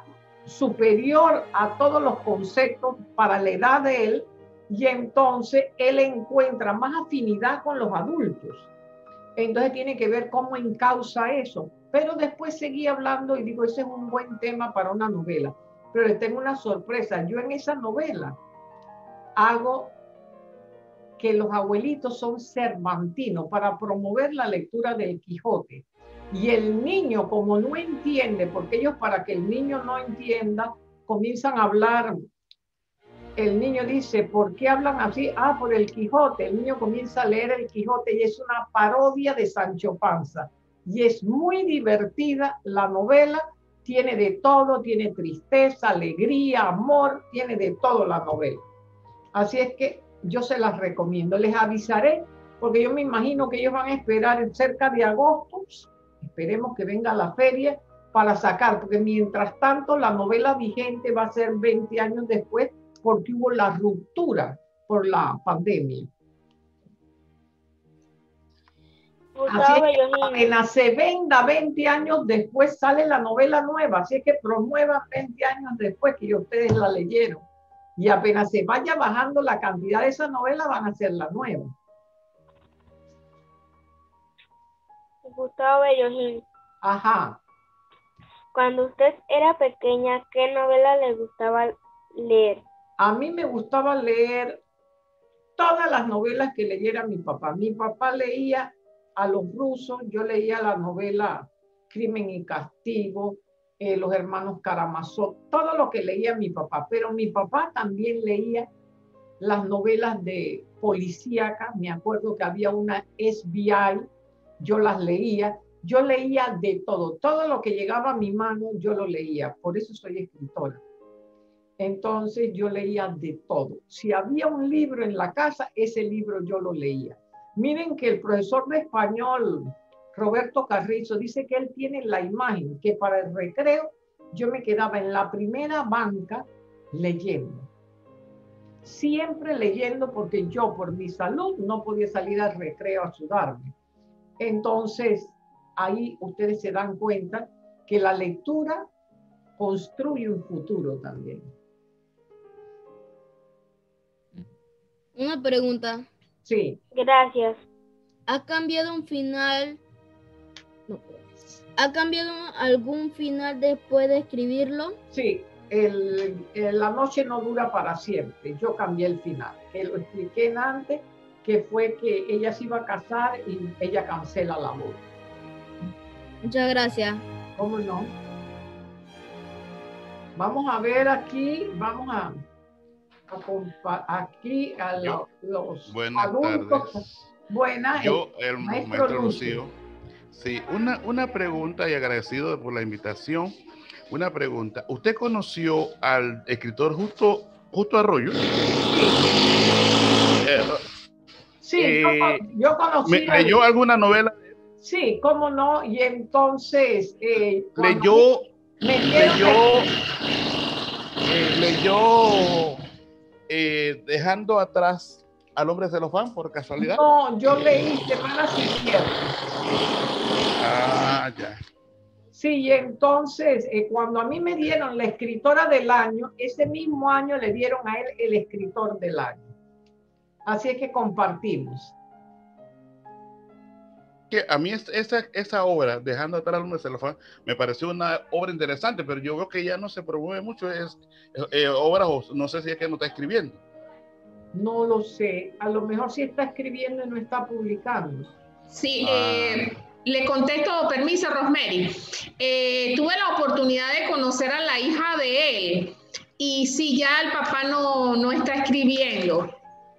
superior a todos los conceptos para la edad de él, y entonces él encuentra más afinidad con los adultos. Entonces tiene que ver cómo encausa eso. Pero después seguí hablando y digo, ese es un buen tema para una novela. Pero les tengo una sorpresa. Yo en esa novela hago que los abuelitos son cervantinos para promover la lectura del Quijote. Y el niño, como no entiende, porque ellos, para que el niño no entienda, comienzan a hablar. El niño dice, ¿por qué hablan así? Ah, por el Quijote. El niño comienza a leer el Quijote y es una parodia de Sancho Panza. Y es muy divertida la novela, tiene de todo, tiene tristeza, alegría, amor, tiene de todo la novela. Así es que yo se las recomiendo. Les avisaré, porque yo me imagino que ellos van a esperar cerca de agosto. Esperemos que venga la feria para sacar, porque mientras tanto la novela vigente va a ser 20 años después, porque hubo la ruptura por la pandemia. Así es que apenas se venda 20 años después sale la novela nueva, así es que promuevan 20 años después que ustedes la leyeron. Y apenas se vaya bajando la cantidad de esa novela, van a ser la nueva. Gustavo Bello Gil. Ajá. Cuando usted era pequeña, ¿qué novela le gustaba leer? A mí me gustaba leer todas las novelas que leyera mi papá. Mi papá leía a los rusos, yo leía la novela Crimen y Castigo, los hermanos Karamazov, todo lo que leía mi papá. Pero mi papá también leía las novelas de policíacas. Me acuerdo que había una FBI, yo las leía. Yo leía de todo. Todo lo que llegaba a mi mano, yo lo leía. Por eso soy escritora. Entonces yo leía de todo. Si había un libro en la casa, ese libro yo lo leía. Miren que el profesor de español, Roberto Carrizo, dice que él tiene la imagen que para el recreo yo me quedaba en la primera banca leyendo. Siempre leyendo, porque yo por mi salud no podía salir al recreo a sudarme. Entonces ahí ustedes se dan cuenta que la lectura construye un futuro también. Una pregunta. Sí. Gracias. ¿Ha cambiado un final? No. ¿Ha cambiado algún final después de escribirlo? Sí. La noche no dura para siempre. Yo cambié el final. Que lo expliqué antes, que fue que ella se iba a casar y ella cancela la boda. Muchas gracias. ¿Cómo no? Vamos a ver aquí, vamos a aquí a los buenas adultos. Tardes. Buenas. Yo, el maestro Lucio. Sí, una pregunta y agradecido por la invitación. Una pregunta. ¿Usted conoció al escritor Justo Arroyo? Sí, yo conocí. ¿Leyó alguna novela? Sí, cómo no. Y entonces leyó Dejando atrás al hombre celofán, por casualidad. No, yo leí Semanas Inciertas. Ah, ya. Sí, y entonces cuando a mí me dieron la escritora del año, ese mismo año le dieron a él el escritor del año. Así es que compartimos. Que a mí esa obra, Dejando atrás al hombre celofán, me pareció una obra interesante, pero yo veo que ya no se promueve mucho obras, no sé si es que no está escribiendo. No lo sé, a lo mejor sí está escribiendo y no está publicando. Sí, le contesto, permiso, Rosemary. Tuve la oportunidad de conocer a la hija de él y sí, ya el papá no está escribiendo.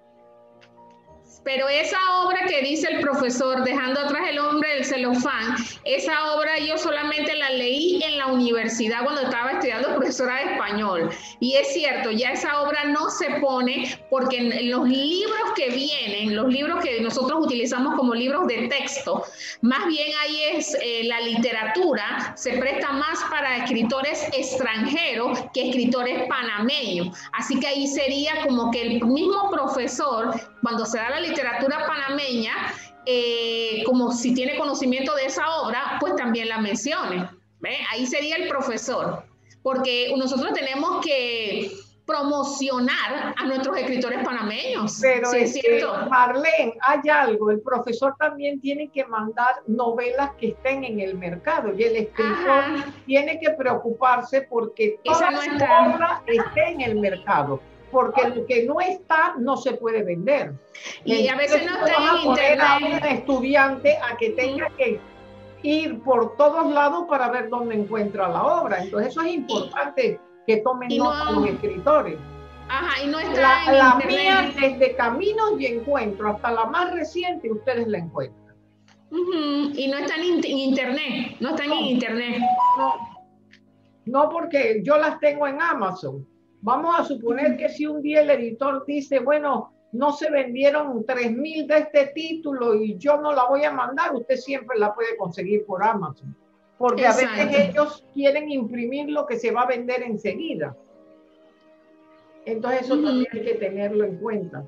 Pero esa obra que dice el profesor, Dejando atrás el hombre del celofán, esa obra yo solamente la leí en la universidad cuando estaba estudiando profesora de español. Y es cierto, ya esa obra no se pone porque en los libros que vienen, los libros que nosotros utilizamos como libros de texto, más bien ahí es la literatura, se presta más para escritores extranjeros que escritores panameños. Así que ahí sería como que el mismo profesor, cuando se da la literatura panameña, como si tiene conocimiento de esa obra, pues también la mencione. ¿Ve? Ahí sería el profesor. porque nosotros tenemos que promocionar a nuestros escritores panameños. Pero sí, es cierto. Marlene, hay algo, el profesor también tiene que mandar novelas que estén en el mercado y el escritor tiene que preocuparse porque toda su obra esté en el mercado, porque lo que no está no se puede vender. Y a veces no está en internet. A un estudiante a que tenga que ir por todos lados para ver dónde encuentra la obra. Entonces eso es importante que tomen nota los escritores. Ajá, y no está la mía, desde Caminos y Encuentro hasta la más reciente, ustedes la encuentran. Y no están en internet, no están en internet. No, porque yo las tengo en Amazon. Vamos a suponer que si un día el editor dice, bueno, no se vendieron 3,000 de este título y yo no la voy a mandar, usted siempre la puede conseguir por Amazon. Porque a veces ellos quieren imprimir lo que se va a vender enseguida. Entonces eso también hay que tenerlo en cuenta.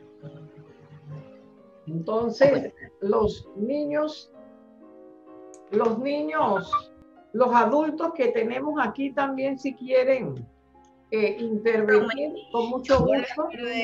Entonces, los adultos que tenemos aquí también, si quieren intervenir, con mucho gusto.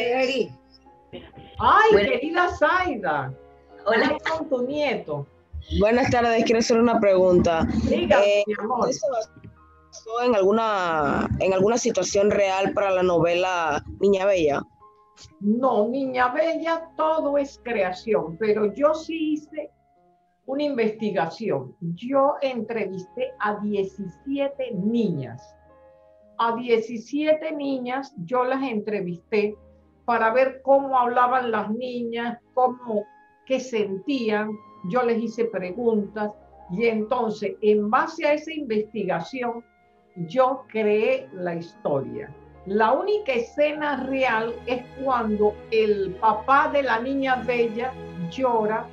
Ay, querida Zaida. Hola con tu nieto. Buenas tardes, quiero hacer una pregunta. Dígame, mi amor. ¿Eso basó en alguna situación real para la novela Niña Bella? No, Niña Bella todo es creación, pero yo sí hice una investigación. Yo entrevisté a 17 niñas. A 17 niñas yo las entrevisté para ver cómo hablaban las niñas, qué sentían. Yo les hice preguntas y entonces, en base a esa investigación, yo creé la historia. La única escena real es cuando el papá de la niña bella llora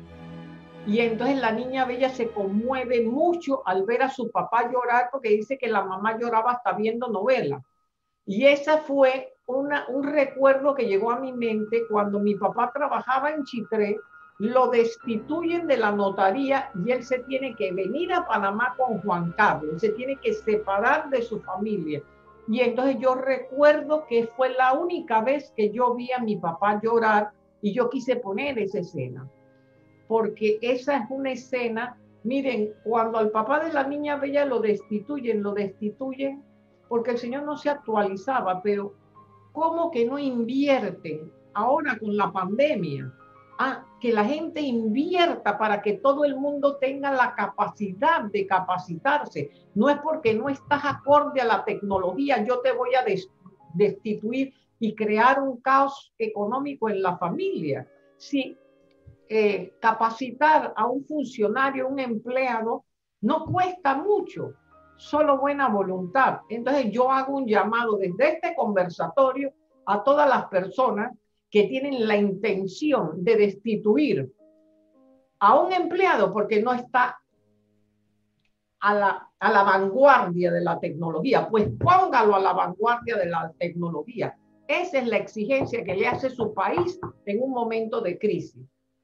y entonces la niña bella se conmueve mucho al ver a su papá llorar porque dice que la mamá lloraba hasta viendo novelas. Y esa fue un recuerdo que llegó a mi mente cuando mi papá trabajaba en Chitré. Lo destituyen de la notaría y él se tiene que venir a Panamá con Juan Carlos, se tiene que separar de su familia. Y entonces yo recuerdo que fue la única vez que yo vi a mi papá llorar y yo quise poner esa escena. Porque esa es una escena, miren, cuando al papá de la niña bella lo destituyen porque el señor no se actualizaba, pero ¿cómo que no invierten ahora con la pandemia? Que la gente invierta para que todo el mundo tenga la capacidad de capacitarse. No es porque no estás acorde a la tecnología, yo te voy a destituir y crear un caos económico en la familia. Si capacitar a un funcionario, un empleado, no cuesta mucho, solo buena voluntad. Entonces yo hago un llamado desde este conversatorio a todas las personas que tienen la intención de destituir a un empleado porque no está a la vanguardia de la tecnología, pues póngalo a la vanguardia de la tecnología. Esa es la exigencia que le hace su país en un momento de crisis.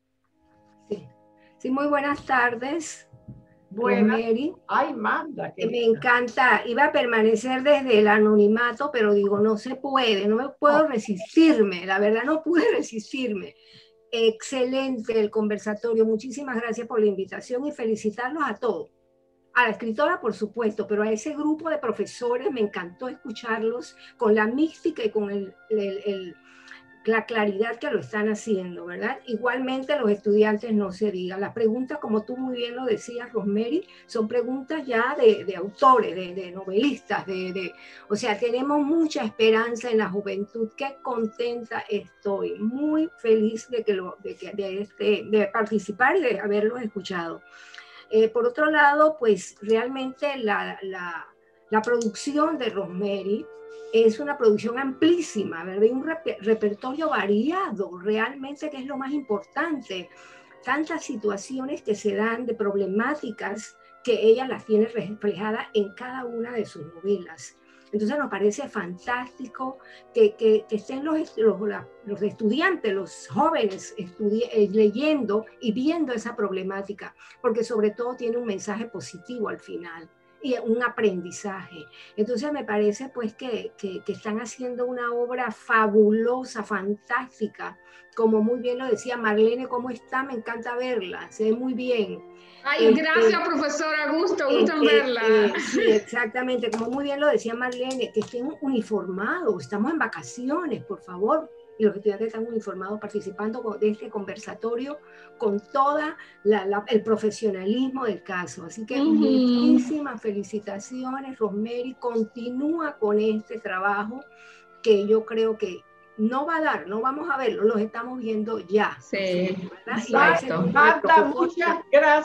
Sí, muy buenas tardes. Buenas. Mary. Ay, Magda. Me encanta. Iba a permanecer desde el anonimato, pero digo, no se puede, no me puedo resistirme, la verdad no pude resistirme. Excelente el conversatorio, muchísimas gracias por la invitación y felicitarlos a todos. A la escritora, por supuesto, pero a ese grupo de profesores me encantó escucharlos con la mística y con la claridad que lo están haciendo, ¿verdad? Igualmente los estudiantes no se digan. Las preguntas, como tú muy bien lo decías, Rosemary, son preguntas ya de autores, de novelistas, o sea, tenemos mucha esperanza en la juventud. Qué contenta estoy, muy feliz de participar y de haberlos escuchado. Por otro lado, pues realmente la producción de Rosemary es una producción amplísima, ¿verdad? Y un repertorio variado, realmente, que es lo más importante. Tantas situaciones que se dan de problemáticas que ella las tiene reflejadas en cada una de sus novelas. Entonces nos parece fantástico que estén los estudiantes, los jóvenes leyendo y viendo esa problemática, porque sobre todo tiene un mensaje positivo al final. y un aprendizaje. Entonces me parece pues que están haciendo una obra fabulosa, fantástica, como muy bien lo decía Marlene. ¿Cómo está? Me encanta verla, se ve muy bien. Ay, gracias, profesora, gusto en verla. Sí, exactamente, como muy bien lo decía Marlene, que estén uniformados, estamos en vacaciones, por favor, y los estudiantes están uniformados participando de este conversatorio con toda el profesionalismo del caso. Así que muchísimas felicitaciones, Rosemary, continúa con este trabajo que yo creo que no va a dar, no vamos a verlo, los estamos viendo ya. Sí, exacto. Magda, muchas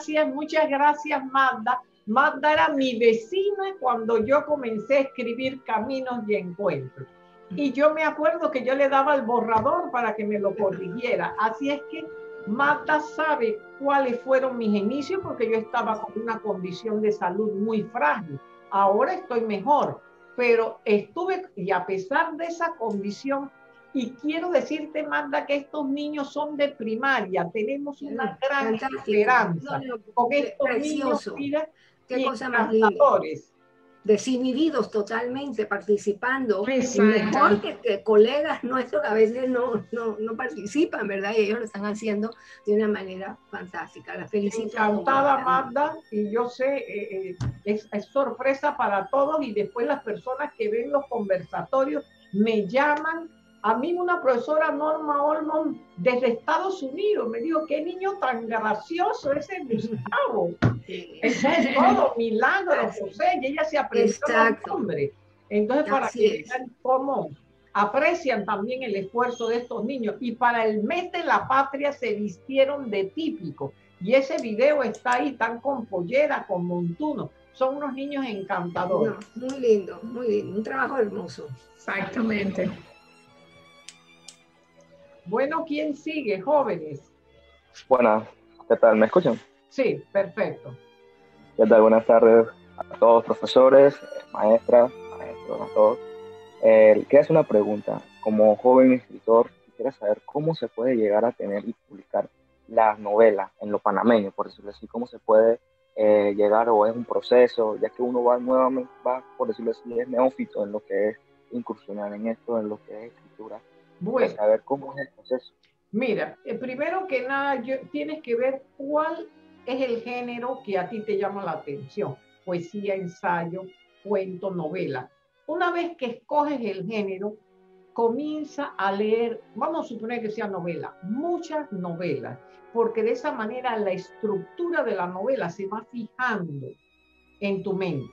gracias, Magda. Magda era mi vecina cuando yo comencé a escribir Caminos y Encuentros. Y yo me acuerdo que yo le daba el borrador para que me lo corrigiera. Así es que Magda sabe cuáles fueron mis inicios, porque yo estaba con una condición de salud muy frágil. Ahora estoy mejor, pero estuve, y a pesar de esa condición, y quiero decirte, Magda, que estos niños son de primaria, tenemos una gran esperanza con estos niños, mira, qué cosa más linda. Desinhibidos totalmente, participando. Mejor que colegas nuestros que a veces no participan, ¿verdad? Y ellos lo están haciendo de una manera fantástica. La felicito. Encantada, Magda, y yo sé, es sorpresa para todos, y después las personas que ven los conversatorios me llaman. A mí una profesora, Norma Olmos, desde Estados Unidos, me dijo, qué niño tan gracioso ese Gustavo. Ese es todo, milagro, José, y ella se aprendió el nombre. Entonces, para que vean cómo aprecian también el esfuerzo de estos niños. Y para el mes de la patria se vistieron de típico. Y ese video está ahí, tan con pollera, con montuno. Son unos niños encantadores. No, muy lindo, un trabajo hermoso. Exactamente. Bueno, ¿quién sigue, jóvenes? Buenas, ¿qué tal? ¿Me escuchan? Sí, perfecto. ¿Qué tal? Buenas tardes a todos, profesores, maestras, maestros, a todos. Quería hacer una pregunta. Como joven escritor, quisiera saber cómo se puede llegar a tener y publicar las novelas en lo panameño, por decirlo así. ¿Cómo se puede llegar, o es un proceso, ya que uno va nuevamente, por decirlo así, es neófito en lo que es incursionar en esto, en lo que es escritura? Bueno, saber cómo es el proceso. Mira, primero que nada, tienes que ver cuál es el género que a ti te llama la atención. Poesía, ensayo, cuento, novela. Una vez que escoges el género, comienza a leer, vamos a suponer que sea novela, muchas novelas, porque de esa manera la estructura de la novela se va fijando en tu mente.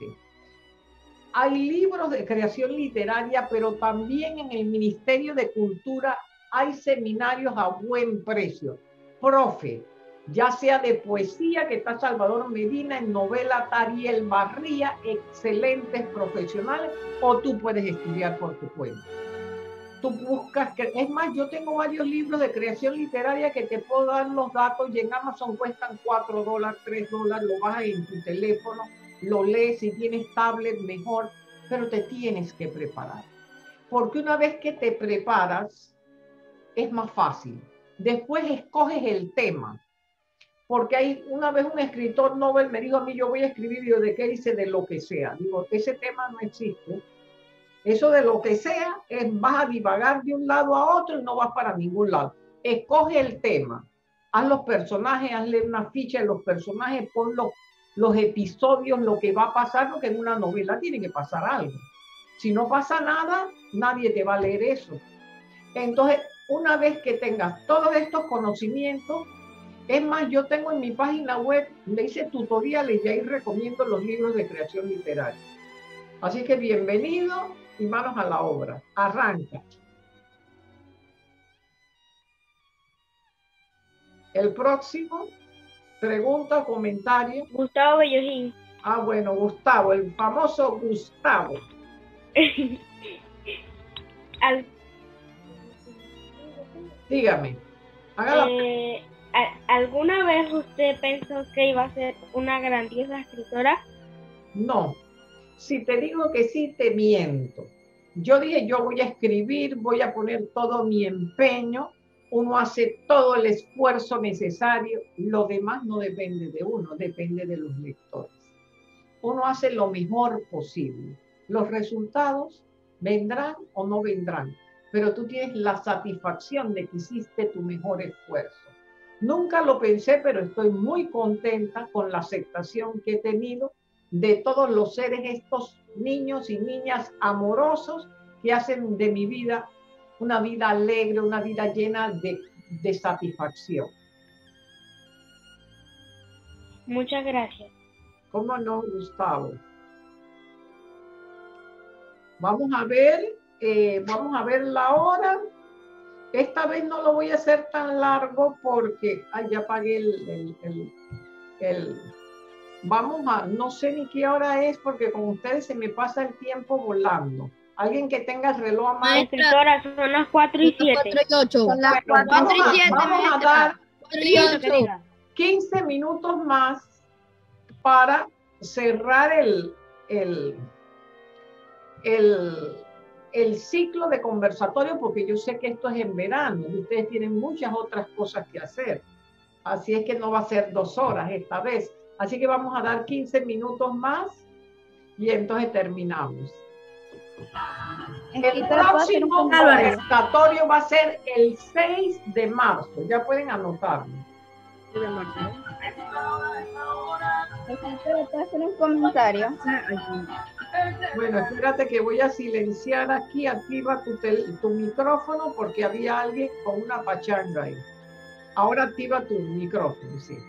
Hay libros de creación literaria, pero también en el Ministerio de Cultura hay seminarios a buen precio. Profe, ya sea de poesía, que está Salvador Medina, en novela Tariel Barría, excelentes profesionales, o tú puedes estudiar por tu cuenta. Tú buscas, es más, yo tengo varios libros de creación literaria que te puedo dar los datos, y en Amazon cuestan $4, $3, lo bajas en tu teléfono, lo lees, si tienes tablet mejor, pero te tienes que preparar. Porque una vez que te preparas, es más fácil. Después escoges el tema. Porque una vez un escritor Nobel me dijo a mí, yo voy a escribir, y yo, ¿de qué? Dice, de lo que sea. Digo, ese tema no existe. Eso de lo que sea, vas a divagar de un lado a otro y no vas para ningún lado. Escoge el tema. Haz los personajes, hazle una ficha de los personajes, pon los episodios, lo que va a pasar, porque en una novela tiene que pasar algo. Si no pasa nada, nadie te va a leer eso. Entonces, una vez que tengas todos estos conocimientos, es más, yo tengo en mi página web, le hice tutoriales y ahí recomiendo los libros de creación literaria. Así que bienvenido y manos a la obra. Arranca. El próximo, pregunta o comentario. Gustavo Bellojín. Ah, bueno, Gustavo, el famoso Gustavo. Dígame. ¿Alguna vez usted pensó que iba a ser una grandiosa escritora? No. Si te digo que sí, te miento. Yo dije, yo voy a escribir, voy a poner todo mi empeño. Uno hace todo el esfuerzo necesario. Lo demás no depende de uno, depende de los lectores. uno hace lo mejor posible. Los resultados vendrán o no vendrán, pero tú tienes la satisfacción de que hiciste tu mejor esfuerzo. Nunca lo pensé, pero estoy muy contenta con la aceptación que he tenido de todos los seres, estos niños y niñas amorosos que hacen de mi vida una vida alegre, una vida llena de satisfacción. Muchas gracias. ¿Cómo no, Gustavo? Vamos a ver la hora. Esta vez no lo voy a hacer tan largo porque ya apagué no sé ni qué hora es porque con ustedes se me pasa el tiempo volando. Alguien que tenga el reloj a mano. Escritora, son las 4 y 7. 4 y 8. Son las 4 y 7. Vamos a dar 15 minutos más para cerrar el ciclo de conversatorio, porque yo sé que esto es en verano y ustedes tienen muchas otras cosas que hacer. Así es que no va a ser 2 horas esta vez. Así que vamos a dar 15 minutos más y entonces terminamos. El próximo conversatorio va a ser el 6 de marzo. Ya pueden anotarlo. ¿Puedo hacer un comentario? Bueno, espérate que voy a silenciar aquí. Activa tu micrófono porque había alguien con una pachanga ahí. Ahora activa tu micrófono, sí.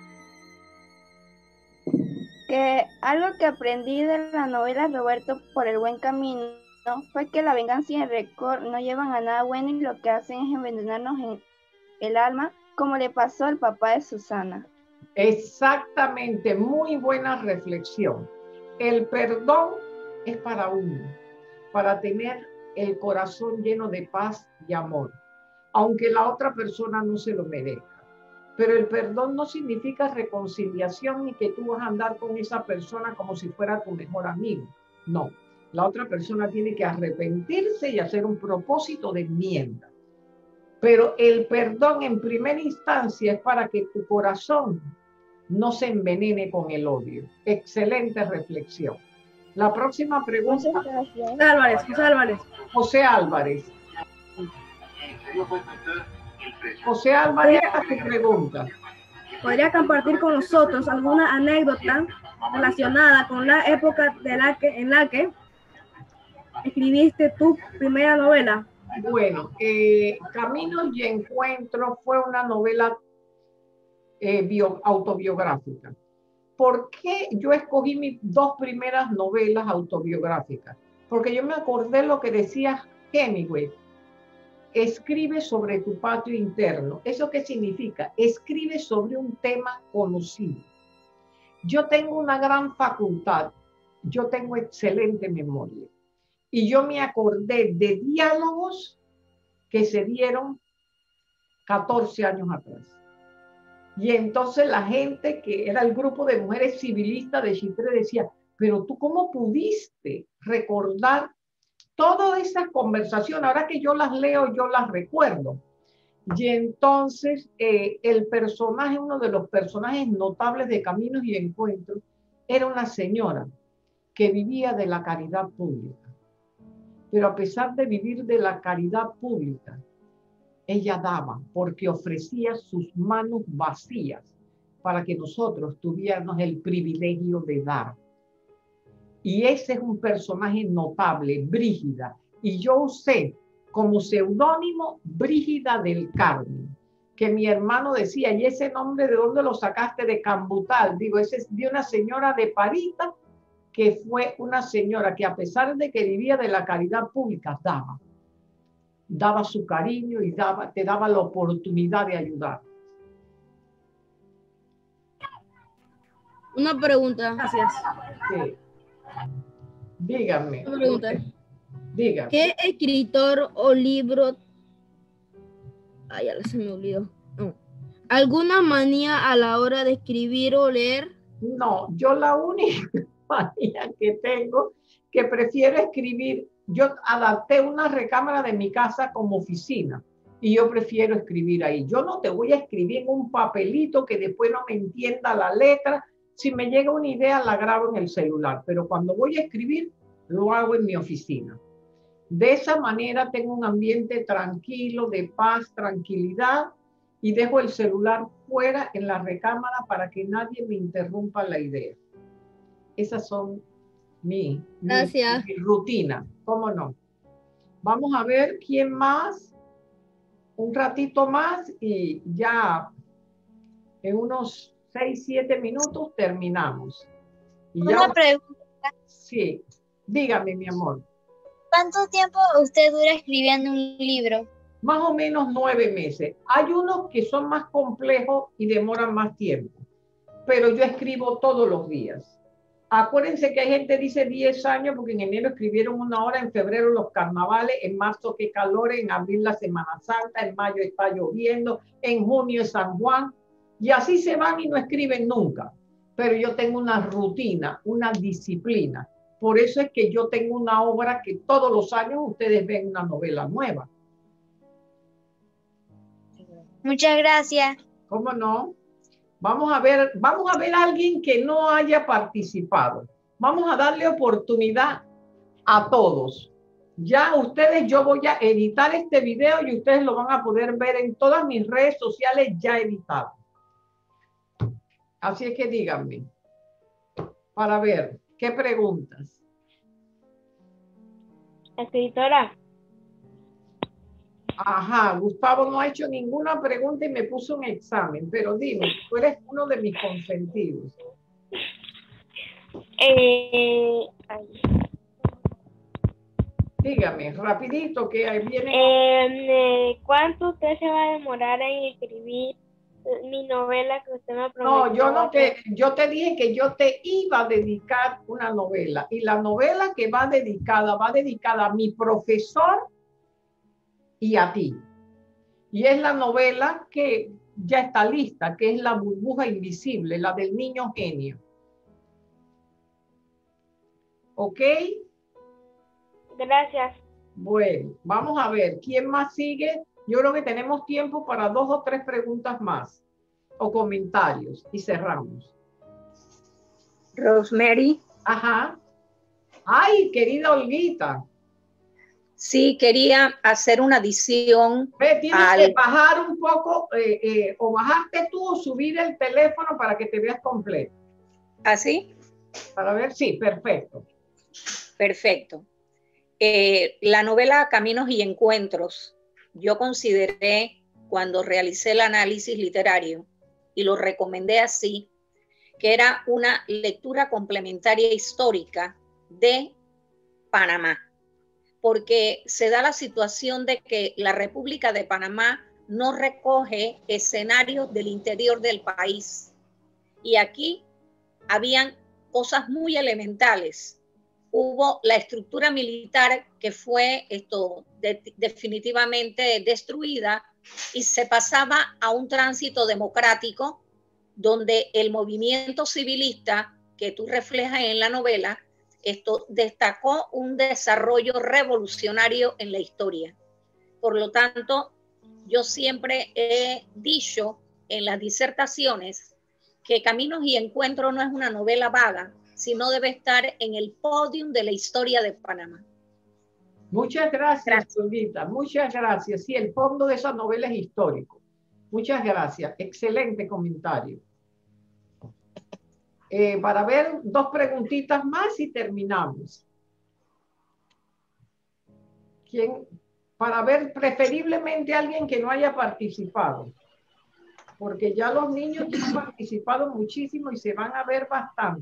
Que algo que aprendí de la novela Roberto por el buen camino fue que la venganza y el rencor no llevan a nada bueno y lo que hacen es envenenarnos en el alma, como le pasó al papá de Susana. Exactamente, muy buena reflexión. El perdón es para uno, para tener el corazón lleno de paz y amor, aunque la otra persona no se lo merezca. Pero el perdón no significa reconciliación ni que tú vas a andar con esa persona como si fuera tu mejor amigo. No, la otra persona tiene que arrepentirse y hacer un propósito de enmienda. Pero el perdón en primera instancia es para que tu corazón no se envenene con el odio. Excelente reflexión. La próxima pregunta. José Álvarez. José Álvarez, tu pregunta. ¿Podría compartir con nosotros alguna anécdota relacionada con la época en la que escribiste tu primera novela? Bueno, Caminos y Encuentros fue una novela autobiográfica. ¿Por qué yo escogí mis 2 primeras novelas autobiográficas? Porque yo me acordé lo que decía Hemingway. Escribe sobre tu patio interno. ¿Eso qué significa? Escribe sobre un tema conocido. Yo tengo una gran facultad. Yo tengo excelente memoria. Y yo me acordé de diálogos que se dieron 14 años atrás. Y entonces la gente que era el grupo de mujeres civilistas de Chitré decía, pero tú ¿cómo pudiste recordar todas esas conversaciones? Ahora que yo las leo, yo las recuerdo. Y entonces el personaje, uno de los personajes notables de Caminos y Encuentros, era una señora que vivía de la caridad pública. Pero a pesar de vivir de la caridad pública, ella daba porque ofrecía sus manos vacías para que nosotros tuviéramos el privilegio de dar. Y ese es un personaje notable, Brígida. Y yo usé como seudónimo Brígida del Carmen, que mi hermano decía, ¿y ese nombre de dónde lo sacaste? De Cambutal. Digo, ese es de una señora de Parita, que fue una señora que a pesar de que vivía de la caridad pública, daba su cariño y te daba la oportunidad de ayudar. Una pregunta. Gracias. Sí. Dígame. Una pregunta. Dígame. ¿Qué escritor o libro? Ya se me olvidó. No. ¿Alguna manía a la hora de escribir o leer? No, yo la única manía que tengo, que prefiero escribir. Yo adapté una recámara de mi casa como oficina y yo prefiero escribir ahí. Yo no te voy a escribir en un papelito que después no me entienda la letra. Si me llega una idea, la grabo en el celular, pero cuando voy a escribir, lo hago en mi oficina. De esa manera tengo un ambiente tranquilo, de paz, tranquilidad, y dejo el celular fuera en la recámara para que nadie me interrumpa la idea. Esas son mi rutina, ¿cómo no? Vamos a ver quién más, un ratito más y ya en unos 6, 7 minutos terminamos. Y una pregunta. Sí, dígame, mi amor. ¿Cuánto tiempo usted dura escribiendo un libro? Más o menos 9 meses. Hay unos que son más complejos y demoran más tiempo, pero yo escribo todos los días. Acuérdense que hay gente que dice 10 años porque en enero escribieron 1 hora, en febrero los carnavales, en marzo qué calor, en abril la Semana Santa, en mayo está lloviendo, en junio es San Juan, y así se van y no escriben nunca. Pero yo tengo una rutina, una disciplina. Por eso es que yo tengo una obra que todos los años ustedes ven una novela nueva. Muchas gracias. ¿Cómo no? Vamos a ver a alguien que no haya participado. Vamos a darle oportunidad a todos. Ya ustedes, yo voy a editar este video y ustedes lo van a poder ver en todas mis redes sociales ya editado. Así es que díganme, para ver, ¿qué preguntas? Escritora. Ajá, Gustavo no ha hecho ninguna pregunta y me puso un examen, pero dime, tú eres uno de mis consentidos. Dígame, rapidito, que ahí viene. ¿Cuánto usted se va a demorar en escribir mi novela que usted me prometió? No, yo te dije que yo te iba a dedicar una novela, y la novela que va dedicada a mi profesor y a ti. Y es la novela que ya está lista, que es La burbuja invisible, la del niño genio. ¿Ok? Gracias. Bueno, vamos a ver, ¿quién más sigue? Yo creo que tenemos tiempo para 2 o 3 preguntas más o comentarios y cerramos. Rosemary. Ajá. Ay, querida Olguita. Sí, quería hacer una adición. Tienes que bajar un poco, o bajarte tú o subir el teléfono para que te veas completo. ¿Así? Para ver, sí, perfecto. Perfecto. La novela Caminos y Encuentros, yo consideré cuando realicé el análisis literario, y lo recomendé así, que era una lectura complementaria histórica de Panamá, porque se da la situación de que la República de Panamá no recoge escenarios del interior del país. Y aquí habían cosas muy elementales. Hubo la estructura militar que fue definitivamente destruida, y se pasaba a un tránsito democrático donde el movimiento civilista que tú reflejas en la novela destacó un desarrollo revolucionario en la historia. Por lo tanto, yo siempre he dicho en las disertaciones que Caminos y Encuentros no es una novela vaga, sino debe estar en el podium de la historia de Panamá. Muchas gracias, Olguita. Muchas gracias. Sí, el fondo de esa novela es histórico. Muchas gracias. Excelente comentario. Para ver 2 preguntitas más y terminamos. Para ver preferiblemente alguien que no haya participado, porque ya los niños ya han participado muchísimo y se van a ver bastante.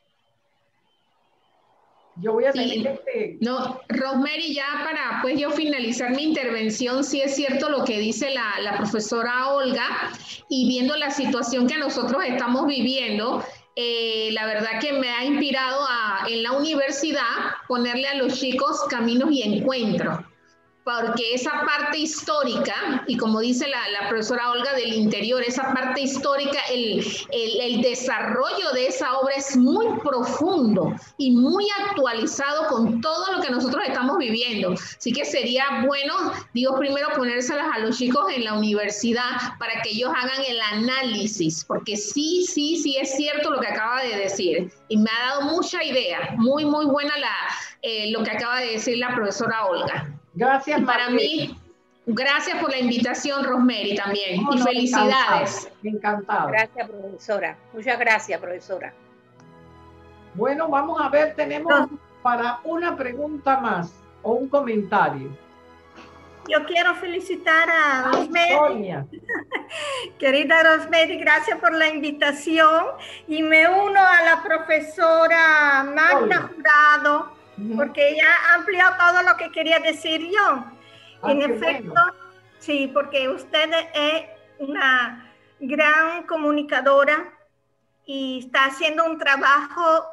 Yo voy a tener No, Rosemary, ya para pues yo finalizar mi intervención, sí es cierto lo que dice la profesora Olga, y viendo la situación que nosotros estamos viviendo, la verdad que me ha inspirado en la universidad ponerle a los chicos Caminos y Encuentros, porque esa parte histórica, y como dice la profesora Olga del interior, esa parte histórica, el desarrollo de esa obra es muy profundo y muy actualizado con todo lo que nosotros estamos viviendo. Así que sería bueno, digo, primero ponérselas a los chicos en la universidad para que ellos hagan el análisis, porque sí es cierto lo que acaba de decir, y me ha dado mucha idea, muy buena lo que acaba de decir la profesora Olga. Gracias, para mí, gracias por la invitación, Rosemary, también. No, y felicidades. Encantado. Gracias, profesora. Muchas gracias, profesora. Bueno, vamos a ver, tenemos para una pregunta más o un comentario. Yo quiero felicitar a Rosemary. Sonia. Querida Rosemary, gracias por la invitación. Y me uno a la profesora Magda Jurado, porque ella amplió todo lo que quería decir yo. En efecto, sí, porque usted es una gran comunicadora y está haciendo un trabajo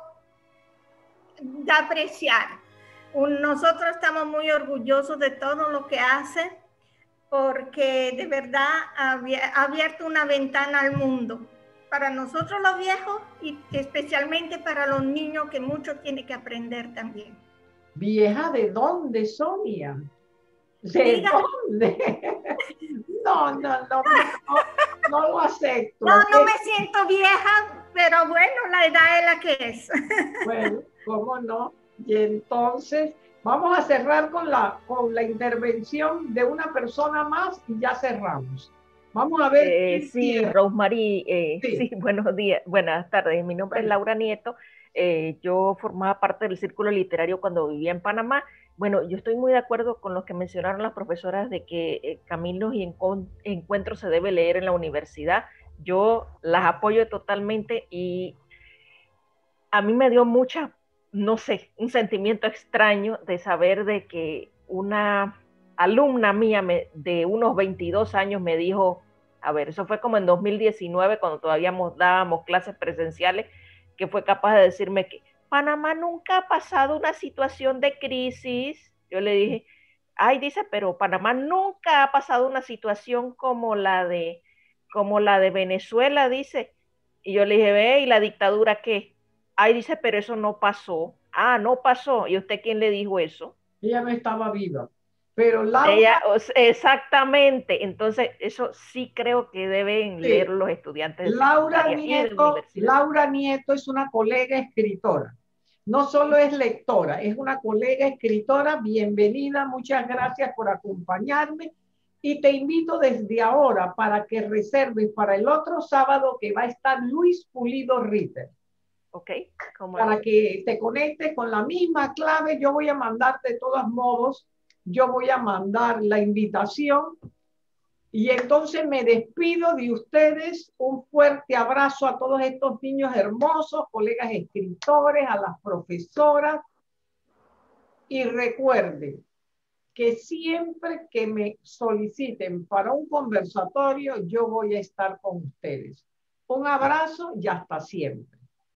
de apreciar. Nosotros estamos muy orgullosos de todo lo que hace, porque de verdad ha abierto una ventana al mundo para nosotros los viejos y especialmente para los niños, que mucho tiene que aprender también. ¿Vieja de dónde, Sonia? ¿De dónde? No lo acepto. No me siento vieja, pero bueno, la edad es la que es. Bueno, ¿cómo no? Y entonces vamos a cerrar con la intervención de una persona más y ya cerramos. Vamos a ver. Sí, Rosemary, sí, buenos días, buenas tardes. Mi nombre es Laura Nieto. Yo formaba parte del círculo literario cuando vivía en Panamá. Bueno, yo estoy muy de acuerdo con lo que mencionaron las profesoras de que Caminos y Encuentros se debe leer en la universidad. Yo las apoyo totalmente y a mí me dio mucha, no sé, un sentimiento extraño de saber de que una alumna mía de unos 22 años me dijo, a ver, eso fue como en 2019 cuando todavía dábamos clases presenciales, que fue capaz de decirme que Panamá nunca ha pasado una situación de crisis. Yo le dije, ay, dice, pero Panamá nunca ha pasado una situación como la de Venezuela, dice. Y yo le dije, ve, ¿y la dictadura qué? Ay, dice, pero eso no pasó. Ah, no pasó. ¿Y usted quién le dijo eso? Ella no estaba viva. Pero Laura... Exactamente. Entonces, eso sí creo que deben leer los estudiantes de Laura Nieto es una colega escritora. No solo es lectora, es una colega escritora. Bienvenida, muchas gracias por acompañarme. Y te invito desde ahora para que reserves para el otro sábado que va a estar Luis Pulido Ritter. Ok. Para que te conectes con la misma clave. Yo voy a mandar de todos modos, yo voy a mandar la invitación y entonces me despido de ustedes. Un fuerte abrazo a todos estos niños hermosos, colegas escritores, a las profesoras, y recuerden que siempre que me soliciten para un conversatorio, yo voy a estar con ustedes. Un abrazo y hasta siempre.